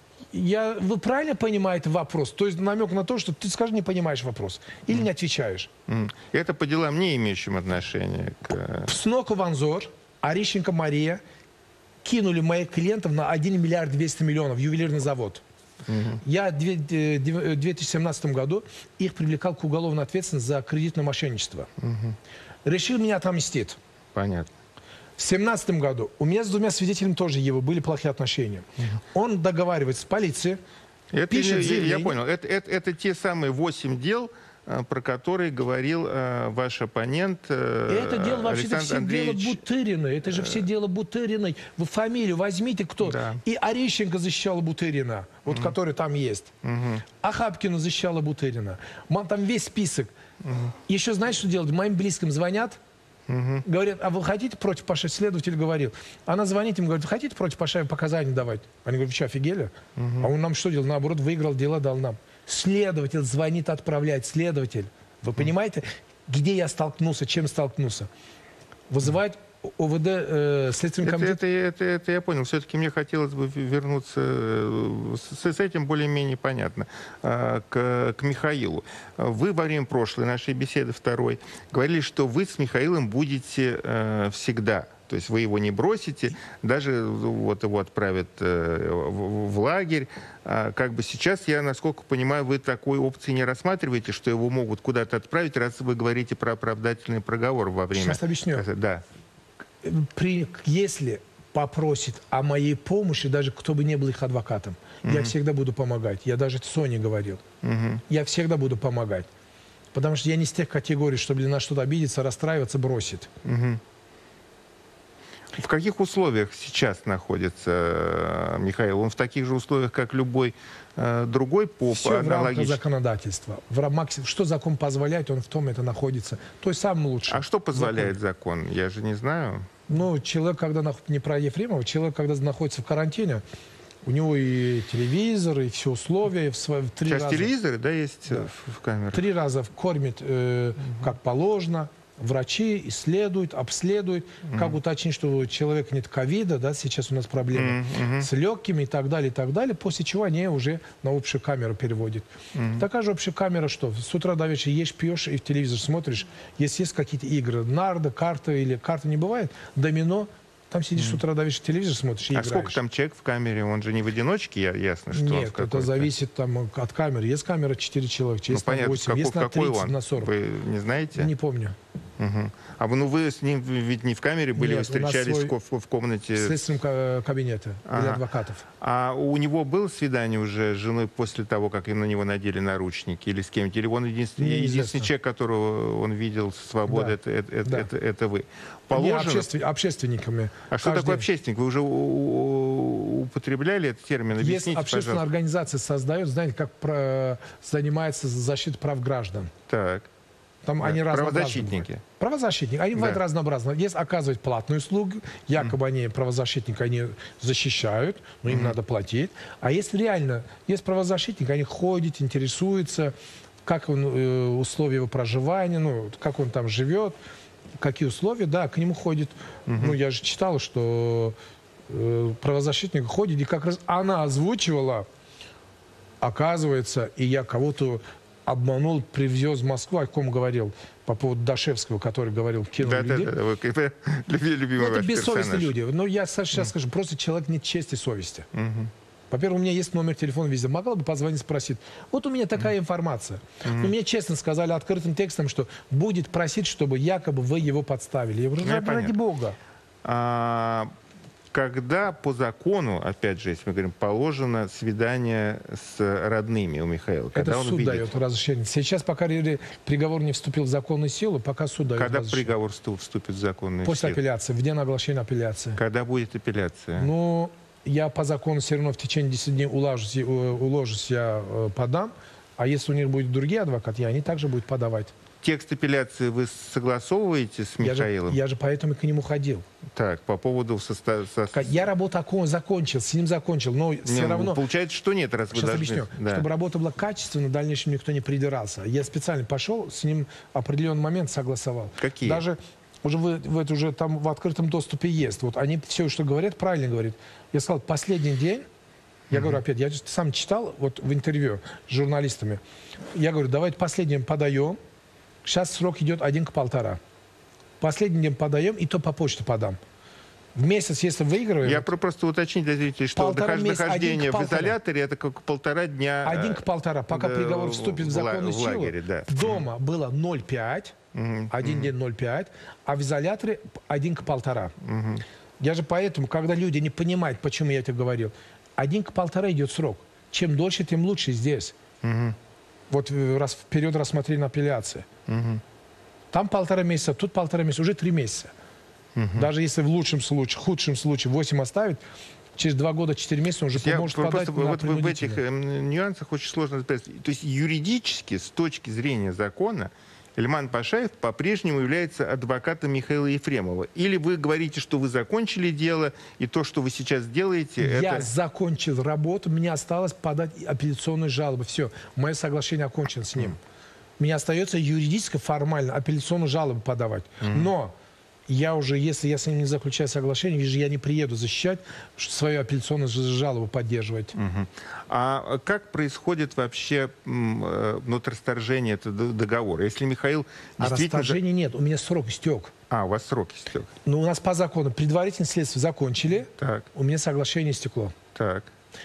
я, вы правильно понимаете вопрос? То есть намек на то, что ты, скажи, не понимаешь вопрос или не отвечаешь. М. Это по делам, не имеющим отношения к... э, Сноку Ванзор, Орищенко Мария кинули моих клиентов на один миллиард двести миллионов, ювелирный завод. Я в две- э, две тысячи семнадцатом году их привлекал к уголовной ответственности за кредитное мошенничество. Решил меня отомстить. Понятно. В семнадцатом году у меня с двумя свидетелями тоже его были плохие отношения. Он договаривается с полицией, Это, пишет я- я, заявление. понял. Это, это, это те самые восемь дел, э, про которые говорил э, ваш оппонент э, И это дело вообще-то Александр все дело Андреевич. Бутыриной. Это же все дело Бутыриной. Вы фамилию возьмите, кто. Да. И Орищенко защищала Бутырина, вот который там есть. А Хапкина защищала Бутырина. Мам, там весь список. Еще знаете, что делать? Моим близким звонят, говорят, а вы хотите против Паши? Следователь говорил. Она звонит им, говорит, вы хотите против Пашаева показания давать? Они говорят, вы что, офигели? А он нам что делал? Наоборот, выиграл дело, дал нам. Следователь звонит, отправляет. Следователь. Вы понимаете, где я столкнулся, чем столкнулся? Вызывает ОВД, э, Следственный Это, комитет. это, это, это я понял. Все-таки мне хотелось бы вернуться э, с, с этим более-менее понятно э, к, к Михаилу. Вы во время прошлой нашей беседы, второй, говорили, что вы с Михаилом будете э, всегда. То есть вы его не бросите, даже вот его отправят э, в, в лагерь. А как бы сейчас, я, насколько понимаю, вы такой опции не рассматриваете, что его могут куда-то отправить, раз вы говорите про оправдательный проговор во время... Сейчас объясню. Да. При, если попросит о моей помощи, даже кто бы не был их адвокатом, я всегда буду помогать. Я даже это Соне говорил. Я всегда буду помогать. Потому что я не с тех категорий, чтобы на что-то обидеться, расстраиваться, бросить. В каких условиях сейчас находится э, Михаил? Он в таких же условиях, как любой э, другой по Все в рамках аналогичному? законодательства. В рамках, что закон позволяет, он в том это находится. То есть самое лучшее. А что позволяет закон? Я же не знаю. Ну, человек, когда нах- не про Ефремова, человек, когда находится в карантине, у него и телевизор, и все условия. В сво- в три Сейчас раза, телевизоры, да, есть э, в, в камерах? три раза кормит э, как положено. Врачи исследуют, обследуют, как уточнить, что у человека нет ковида, да, сейчас у нас проблемы с легкими и так далее, и так далее, после чего они уже на общую камеру переводят. Такая же общая камера, что с утра до вечера ешь, пьешь и в телевизор смотришь, если есть какие-то игры, нарды, карты или карты не бывает, домино, там сидишь с утра до вечера телевизор смотришь и А играешь. сколько там человек в камере? Он же не в одиночке, я, ясно, что он в Нет, это какой-то- зависит там от камеры. Есть камера четыре человека, Ну, есть на понятно, восемь, какой, есть на какой тридцать, он? на сорок. Вы не знаете? Не помню. Мгм. А вы, ну, вы с ним ведь не в камере были, Нет, вы у нас встречались свой- в ко- в комнате... В следственном ка- кабинете или Ага. адвокатов. А у него было свидание уже с женой после того, как на него надели наручники, или с кем-то? Или он единственный, Неизвестно. единственный человек, которого он видел с свободы, Да. это, это, это, Да. это- это вы? Не, Положено... обществен- общественниками. А что Каждый- такое общественник? Вы уже у- у- употребляли этот термин? Если Объясните, общественная пожалуйста. организация создает, знаете, как про- занимается защитой прав граждан. Так. Там Да. они разнообразны Правозащитники. бывают. Правозащитники. Они бывают Да. разнообразны. Есть оказывать платные услуги, якобы они, правозащитники, они защищают, но им надо платить. А если реально, есть правозащитники, они ходят, интересуются, как он, э, условия его проживания, ну, как он там живет, какие условия, да, к нему ходит. Ну, я же читал, что э, правозащитник ходит, и как раз она озвучивала, оказывается, и я кого-то обманул, привез в Москву, о ком говорил, по поводу Дашевского, который говорил, кинул Да, да, людей. да, вы как бы люби- любимый Ну, это ваш бессовестные персонаж. люди. Но я сейчас скажу, просто человек нет чести и совести. Во-первых, у меня есть номер телефона везде. Могла бы позвонить, спросить. Вот у меня такая информация. Mm-hmm. Но мне честно сказали открытым текстом, что будет просить, чтобы якобы вы его подставили. Я говорю, ради, ради бога. А, когда по закону, опять же, если мы говорим, положено свидание с родными у Михаила? Когда Это он суд видит... дает разрешение. Сейчас, пока приговор не вступил в законную силу, пока суд дает Когда разрешение. приговор вступит в законную После силу? апелляции, в день оглашения апелляции. Когда будет апелляция? Ну, я по закону все равно в течение десяти дней уложусь, уложусь я подам. А если у них будут другие адвокаты, они также будут подавать. Текст апелляции вы согласовываете с Михаилом? Я же, я же поэтому к нему ходил. Так, по поводу состава... Со... Я работу окон закончил, с ним закончил, но не, все равно... Получается, что нет, раз вы Сейчас должны... объясню. Да. Чтобы работа была качественной, в дальнейшем никто не придирался. Я специально пошел, с ним в определенный момент согласовал. Какие? Даже уже, вы, в это уже там в открытом доступе есть. Вот они все, что говорят, правильно говорят. Я сказал, последний день, я mm-hmm. говорю, опять, я сам читал вот в интервью с журналистами. Я говорю, давайте последним подаем. Сейчас срок идет один к полтора. Последний день подаем, и то по почте подам. В месяц, если выигрываем... Я просто уточнить для зрителей, что нахождение в изоляторе это как полтора дня... Один к полтора, пока да, приговор вступит в законную в силу. Лагере, да. Дома было ноль пять, mm-hmm. один mm-hmm. день ноль пять, а в изоляторе один к полтора. Mm-hmm. Я же поэтому, когда люди не понимают, почему я это говорил, один к полтора идет срок. Чем дольше, тем лучше здесь. Mm-hmm. Вот раз, вперед рассмотрения апелляции. Угу. Там полтора месяца, тут полтора месяца, уже три месяца. Угу. Даже если в лучшем случае, в худшем случае восемь оставить, через два года, четыре месяца он уже Я может подать на вот в этих э, нюансах очень сложно разбираться. То есть юридически, с точки зрения закона, Ильман Пашаев по-прежнему является адвокатом Михаила Ефремова. Или вы говорите, что вы закончили дело, и то, что вы сейчас делаете... Я это... закончил работу, мне осталось подать апелляционную жалобу. Все, мое соглашение окончено с ним. Mm. Мне остается юридически, формально апелляционную жалобу подавать. Mm. Но я уже, если я с ним не заключаю соглашение, вижу, я не приеду защищать, свою апелляционную жалобу поддерживать. Mm-hmm. А как происходит вообще ну, расторжение этого договора? Если Михаил действительно... А расторжения нет, у меня срок истек. А, у вас срок истек. Ну, у нас по закону предварительное следствие закончили, так. У меня соглашение истекло. Так.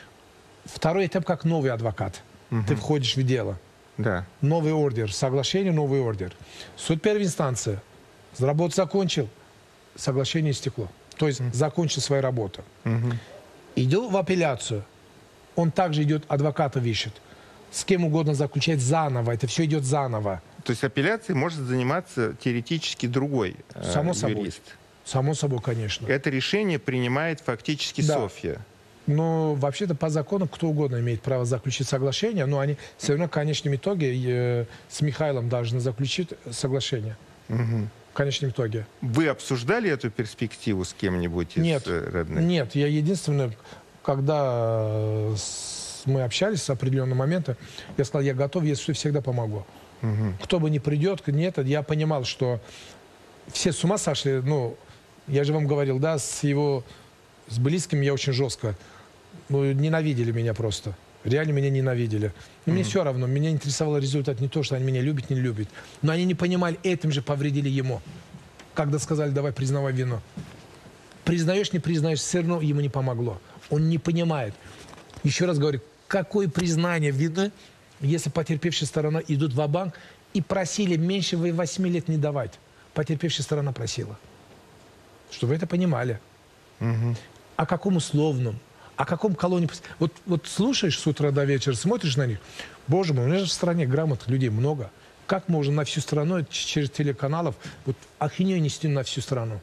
Второй этап как новый адвокат. Угу. Ты входишь в дело. Да. Новый ордер, соглашение, новый ордер. Суд первой инстанции. Работу закончил, соглашение истекло. То есть угу. закончил свою работу. Угу. Иду в апелляцию. Он также идет, адвоката ищет. С кем угодно заключать заново. Это все идет заново. То есть апелляцией может заниматься теоретически другой Само э, собой. юрист? Само собой, конечно. Это решение принимает фактически да. Софья? Ну, вообще-то по закону кто угодно имеет право заключить соглашение, но они все равно в конечном итоге э, с Михаилом должны заключить соглашение. Угу. В конечном итоге. Вы обсуждали эту перспективу с кем-нибудь из нет, родных? Нет, я единственное, когда мы общались с определенного момента, я сказал, я готов, если что, всегда помогу. Угу. Кто бы ни придет, нет, я понимал, что все с ума сошли, ну, я же вам говорил, да, с его, с близким я очень жестко, ну, ненавидели меня просто, реально меня ненавидели. Но mm-hmm. мне все равно, меня интересовал результат, не то, что они меня любят, не любят, но они не понимали, этим же повредили ему, когда сказали, давай признавай вину. Признаешь, не признаешь, все равно ему не помогло, он не понимает. Еще раз говорю, какое признание вины, если потерпевшая сторона идут ва-банк и просили меньше восьми лет не давать. Потерпевшая сторона просила. Чтобы вы это понимали. Угу. О каком условном, о каком колонии... Вот, вот слушаешь с утра до вечера, смотришь на них. Боже мой, у нас же в стране грамотных людей много. Как можно на всю страну через телеканалов вот, ахинею нести на всю страну?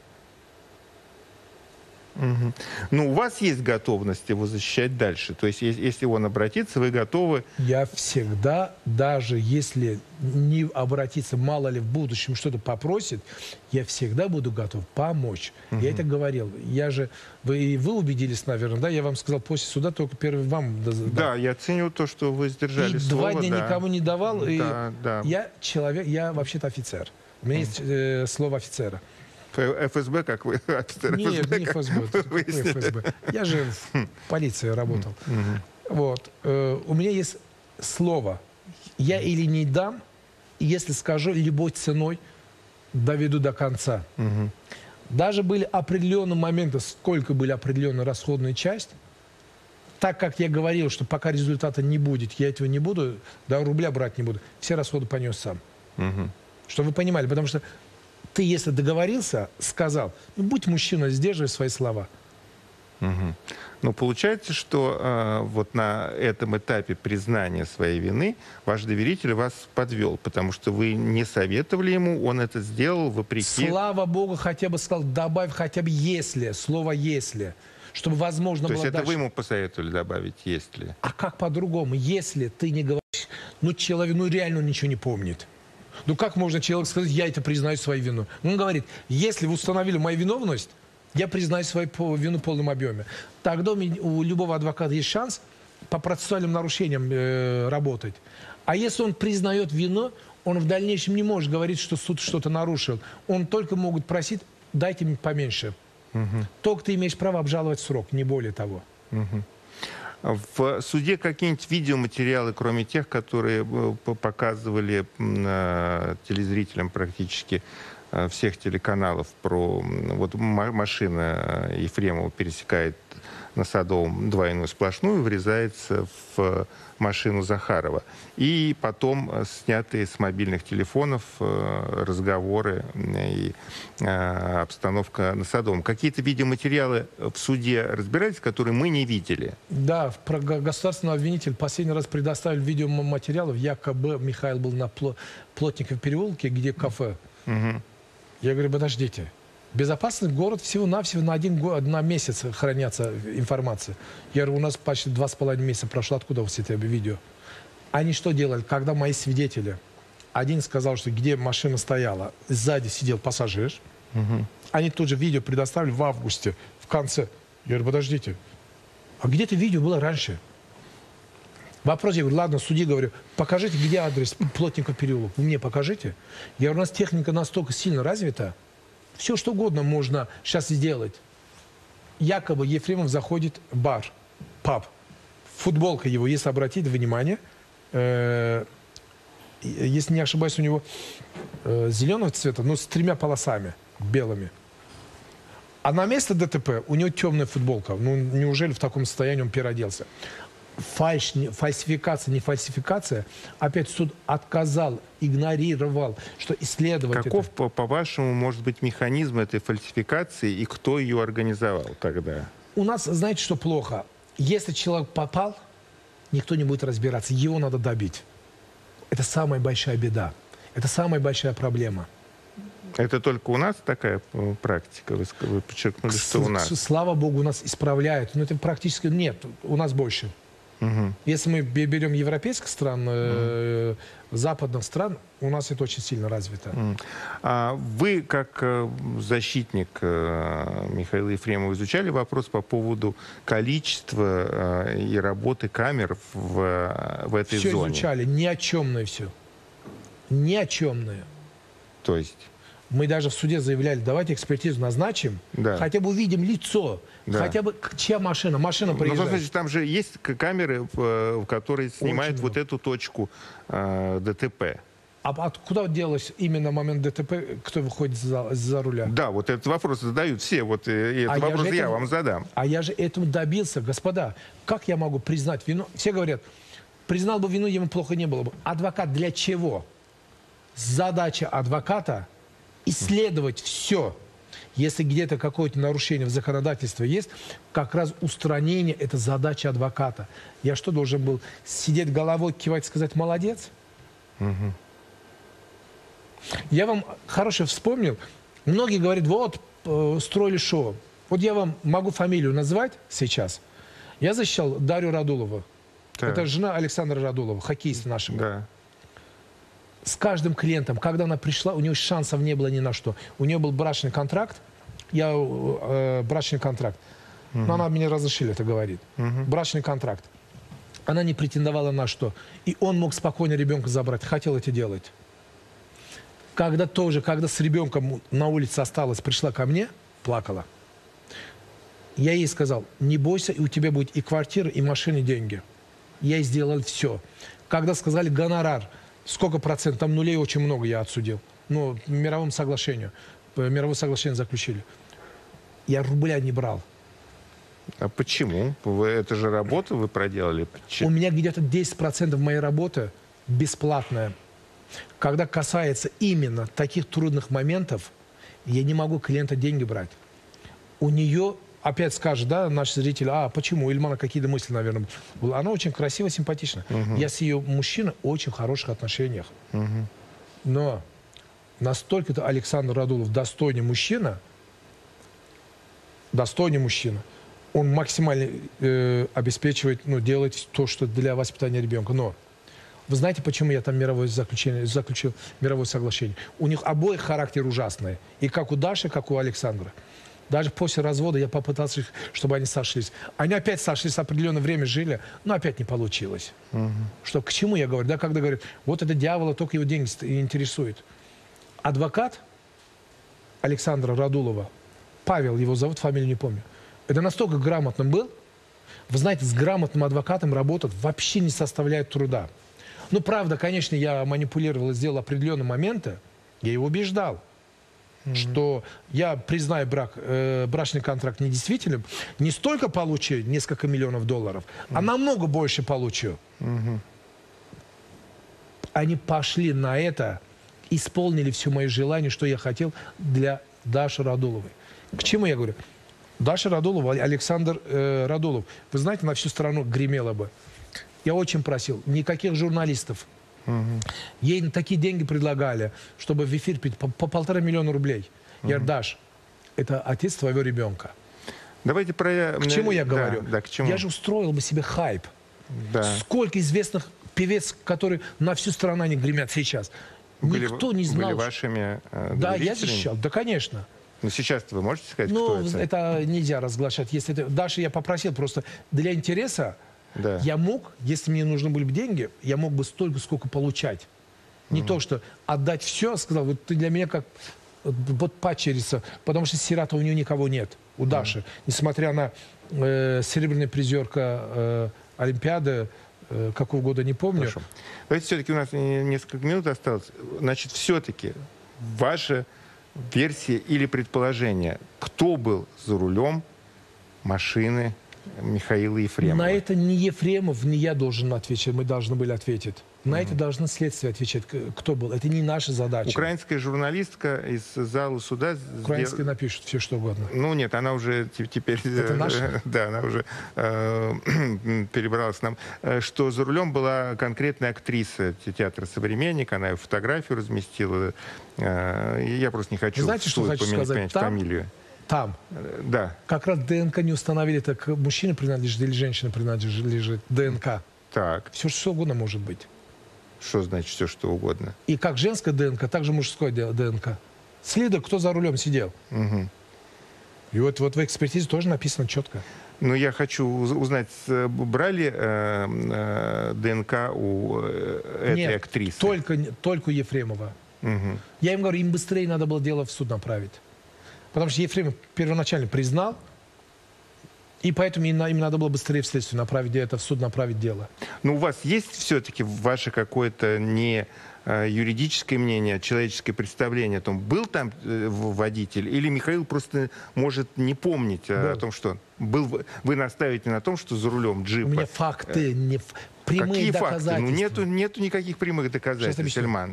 Угу. Ну, у вас есть готовность его защищать дальше? То есть, если он обратится, вы готовы? Я всегда, даже если не обратиться, мало ли в будущем что-то попросит, я всегда буду готов помочь. Угу. Я это говорил. Я же, вы, вы убедились, наверное, да? Я вам сказал, после суда только первый вам... Да, да, я ценю то, что вы сдержали и слово. Два дня да. никому не давал. Да, и да. Я человек, я вообще-то офицер. У меня угу. есть э, слово офицера. эф эс бэ, как вы? Офицер Нет, эф эс бэ, не эф эс бэ. эф эс бэ. Я же в полиции работал. Mm-hmm. Вот. Э, у меня есть слово. Я или не дам, если скажу, любой ценой доведу до конца. Mm-hmm. Даже были определенные моменты, сколько были определенные расходные части, так как я говорил, что пока результата не будет, я этого не буду, да, рубля брать не буду, все расходы понес сам. Угу. Чтобы вы понимали, потому что ты, если договорился, сказал, ну, будь мужчина, сдерживай свои слова. Угу. Ну, получается, что э, вот на этом этапе признания своей вины ваш доверитель вас подвел, потому что вы не советовали ему, он это сделал вопреки... Слава Богу, хотя бы сказал, добавь хотя бы «если», слово «если», чтобы возможно То было есть это дальше. вы ему посоветовали добавить «если». А как по-другому? Если ты не говоришь, ну, человек, ну, реально ничего не помнит. Ну, как можно человеку сказать, я это признаю свою вину? Он говорит, если вы установили мою виновность, я признаю свою вину в полном объеме. Тогда у любого адвоката есть шанс по процессуальным нарушениям э, работать. А если он признает вину, он в дальнейшем не может говорить, что суд что-то нарушил. Он только могут просить, дайте мне поменьше. Угу. Только ты имеешь право обжаловать срок, не более того. Угу. В суде какие-нибудь видеоматериалы, кроме тех, которые показывали телезрителям практически всех телеканалов, про вот машина Ефремова пересекает на Садовом двойную сплошную, врезается в машину Захарова. И потом снятые с мобильных телефонов разговоры и обстановка на Садовом. Какие-то видеоматериалы в суде разбирались, которые мы не видели? Да, про государственного обвинителя последний раз предоставили видеоматериалов. Якобы Михаил был на Плотниковом переулке, где кафе. Угу. Я говорю, подождите. Безопасный город всего-навсего на один год, на месяц хранятся информация. Я говорю, у нас почти два с половиной месяца прошло, откуда все это видео? Они что делали? Когда мои свидетели, один сказал, что где машина стояла, сзади сидел пассажир. Угу. Они тут же видео предоставили в августе, в конце. Я говорю, подождите, а где это видео было раньше? Вопрос, я говорю, ладно, судьи, говорю, покажите, где адрес Плотников переулок. Вы мне покажите. Я говорю, у нас техника настолько сильно развита, все что угодно можно сейчас сделать. Якобы Ефремов заходит в бар, паб. Футболка его, если обратить внимание, э, если не ошибаюсь, у него э, зеленого цвета, но с тремя полосами белыми. А на место ДТП у него темная футболка. Ну, неужели в таком состоянии он переоделся? Фальш, не, фальсификация, не фальсификация. Опять суд отказал, игнорировал, что исследовать Каков, это. по- по-вашему, может быть механизм этой фальсификации и кто ее организовал тогда? У нас, знаете, что плохо? Если человек попал, никто не будет разбираться. Его надо добить. Это самая большая беда. Это самая большая проблема. Это только у нас такая практика? Вы, вы подчеркнули, что у нас. Слава Богу, у нас исправляют. Но это практически нет. У нас больше. Угу. Если мы берем европейских стран, э, западных стран, у нас это очень сильно развито. Угу. А вы, как защитник Михаила Ефремова, изучали вопрос по поводу количества и работы камер в, в этой все зоне? Все изучали. Ни о чемное все. Ни о чемное. То есть? Мы даже в суде заявляли, давайте экспертизу назначим, да. хотя бы увидим лицо, да. хотя бы чья машина, машина приезжает. Ну, значит, там же есть камеры, которые снимают Очень вот много. эту точку э, ДТП. А откуда делалось именно момент ДТП, кто выходит за, за руля? Да, вот этот вопрос задают все, вот и этот а вопрос я, я этому, вам задам. А я же этому добился, господа. Как я могу признать вину? Все говорят, признал бы вину, ему плохо не было бы. Адвокат для чего? Задача адвоката исследовать все. Если где-то какое-то нарушение в законодательстве есть, как раз устранение – это задача адвоката. Я что, должен был сидеть головой, кивать, сказать «молодец»? Угу. Я вам хорошо вспомнил. Многие говорят, вот, э, строили шоу. Вот я вам могу фамилию назвать сейчас. Я защищал Дарью Радулову. Так. Это жена Александра Радулова, хоккеиста нашего. Да. С каждым клиентом, когда она пришла, у нее шансов не было ни на что. У нее был брачный контракт, я э, брачный контракт. Угу. Но она мне разрешила это говорить. Угу. Брачный контракт. Она не претендовала на что. И он мог спокойно ребенка забрать, хотел это делать. Когда тоже, когда с ребенком на улице осталась, пришла ко мне, плакала. Я ей сказал, не бойся, и у тебя будет и квартира, и машина, и деньги. Я ей сделал все. Когда сказали гонорар, сколько процентов, там нулей очень много я отсудил. Ну, по мировому соглашению. Мировое соглашение заключили. Я рубля не брал. А почему? Вы, это же работа вы проделали. У меня где-то десять процентов моей работы бесплатная. Когда касается именно таких трудных моментов, я не могу клиента деньги брать. У нее, опять скажет, да, наш зритель, а почему? У Ильмана какие-то мысли, наверное, были. Она очень красивая, симпатична. Угу. Я с ее мужчиной в очень хороших отношениях. Угу. Но настолько-то Александр Радулов достойный мужчина, достойный мужчина, он максимально э, обеспечивает, ну, делает то, что для воспитания ребенка. Но вы знаете, почему я там мировое заключение, заключил мировое соглашение? У них обоих характер ужасный. И как у Даши, как у Александра. Даже после развода я попытался, чтобы они сошлись. Они опять сошлись, определенное время жили, но опять не получилось. Угу. Что, к чему я говорю? Да, когда говорят, вот это дьявола, только его деньги интересует. Адвокат Александра Радулова, Павел его зовут, фамилию не помню, это настолько грамотным был. Вы знаете, с грамотным адвокатом работать вообще не составляет труда. Ну, правда, конечно, я манипулировал и сделал определенные моменты. Я его убеждал, mm-hmm. что я признаю брак, э, брачный контракт недействительным. Не столько получу несколько миллионов долларов, mm-hmm. а намного больше получу. Mm-hmm. Они пошли на это, исполнили все мои желания, что я хотел для Даши Радуловой. К чему я говорю? Даша Радулова, Александр э, Радулов. Вы знаете, на всю страну гремело бы. Я очень просил, никаких журналистов. Угу. Ей такие деньги предлагали, чтобы в эфир пить по, по полтора миллиона рублей. Угу. Я говорю, Даш, это отец твоего ребенка. Давайте про... К чему я да, говорю? Да, к чему? Я же устроил бы себе хайп. Да. Сколько известных певец, которые на всю страну не гремят сейчас. Были, Никто не знал. Были вашими э, Да, я защищал. Да, конечно. Ну, сейчас вы можете сказать, ну, кто это? это нельзя разглашать. Если это... Даша я попросил просто для интереса. Да. Я мог, если мне нужны были бы деньги, я мог бы столько, сколько получать. Не mm. то, что отдать все, сказал, вот ты для меня как вот падчерица, потому что сирота у нее никого нет, у mm. Даши. Несмотря на э, серебряная призерка э, Олимпиады, э, какого года, не помню. Хорошо. Давайте все-таки, у нас несколько минут осталось. Значит, все-таки ваша версия или предположение, кто был за рулем машины Михаила Ефремова? На это не Ефремов, не я должен отвечать, мы должны были ответить. На mm-hmm. это должны следствие отвечать, кто был. Это не наша задача. Украинская журналистка из зала суда... Украинская сдел... напишет все, что угодно. Ну нет, она уже теперь... Это наша? Да, она уже э, перебралась к нам. Что за рулем была конкретная актриса театра «Современник», она фотографию разместила. Я просто не хочу... Вы знаете, что хочу сказать? Там, фамилию. Там. Да. Как раз ДНК не установили, так мужчина принадлежит или женщина принадлежит ДНК. Так. Все что угодно может быть. Что значит все что угодно? И как женская ДНК, так же мужская ДНК. Следует, кто за рулем сидел. Угу. И вот, вот в экспертизе тоже написано четко. Ну, я хочу узнать, брали э, э, ДНК у э, этой Нет, актрисы? Только, только Ефремова. Угу. Я им говорю, им быстрее надо было дело в суд направить. Потому что Ефремов первоначально признал, и поэтому им, им надо было быстрее в следствие направить это, в суд направить дело. Но у вас есть все-таки ваше какое-то не э, юридическое мнение, человеческое представление о том, был там э, водитель, или Михаил просто может не помнить э, о том, что был. Вы настаиваете на том, что за рулем джипа. У меня факты, не, прямые Какие доказательства. Факты? Ну, нету, нету никаких прямых доказательств, Сельман.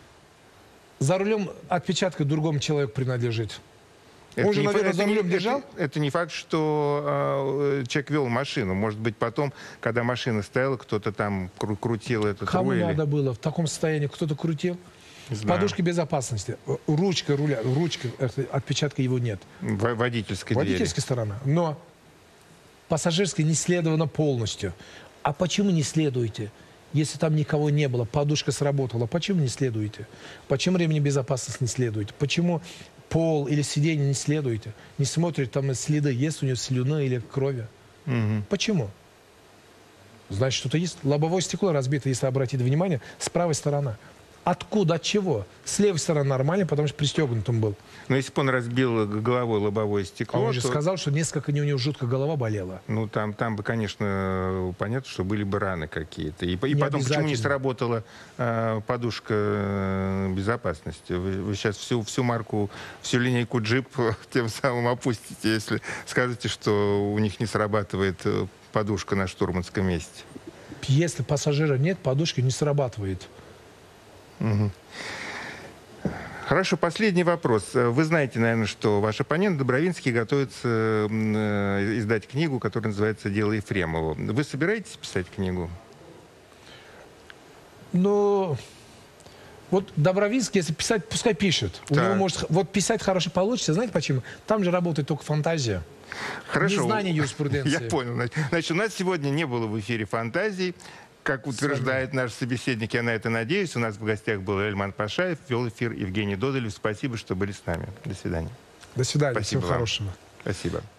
За рулем отпечатка другому человеку принадлежит. Это Он же, не, наверное, это, за рулем не, держал? Это, это не факт, что э, человек вел машину. Может быть, потом, когда машина стояла, кто-то там кру крутил этот Кому руль. надо или... было в таком состоянии? Кто-то крутил? Подушки безопасности. Ручка руля, ручка, отпечатка его нет. В водительской Водительская двери. сторона. Но пассажирская не следована полностью. А почему не следуете? Если там никого не было, подушка сработала, почему не следуете? Почему ремень безопасности не следуете? Почему пол или сиденье не следуете? Не смотрите, там следы, есть у него слюны или крови? Угу. Почему? Значит, что-то есть. Лобовое стекло разбито, если обратить внимание, с правой стороны. Откуда, от чего? С левой стороны нормально, потому что пристегнутым был. Но если бы он разбил головой лобовое А стекло, он же то, сказал, что несколько дней у него жутко голова болела. ну, там, там бы, конечно, понятно, что были бы раны какие-то. И, и Не потом, почему не обязательно. сработала э, подушка э, безопасности? Вы, вы сейчас всю, всю марку, всю линейку джип тем самым опустите, если скажете, что у них не срабатывает э, подушка на штурманском месте. Если пассажира нет, подушки не срабатывает. Угу. Хорошо, последний вопрос. Вы знаете, наверное, что ваш оппонент Добровинский готовится э, издать книгу, которая называется «Дело Ефремова». Вы собираетесь писать книгу? Ну, вот Добровинский, если писать, пускай пишет. У Так. него может, вот писать хорошо получится. Знаете почему? Там же работает только фантазия. Хорошо. Незнание юриспруденции. Я понял. Значит, у нас сегодня не было в эфире фантазий. Как утверждает наш собеседник, я на это надеюсь. У нас в гостях был Ильман Пашаев, вел эфир Евгений Додолев. Спасибо, что были с нами. До свидания. До свидания. Спасибо Всего вам. хорошего. Спасибо.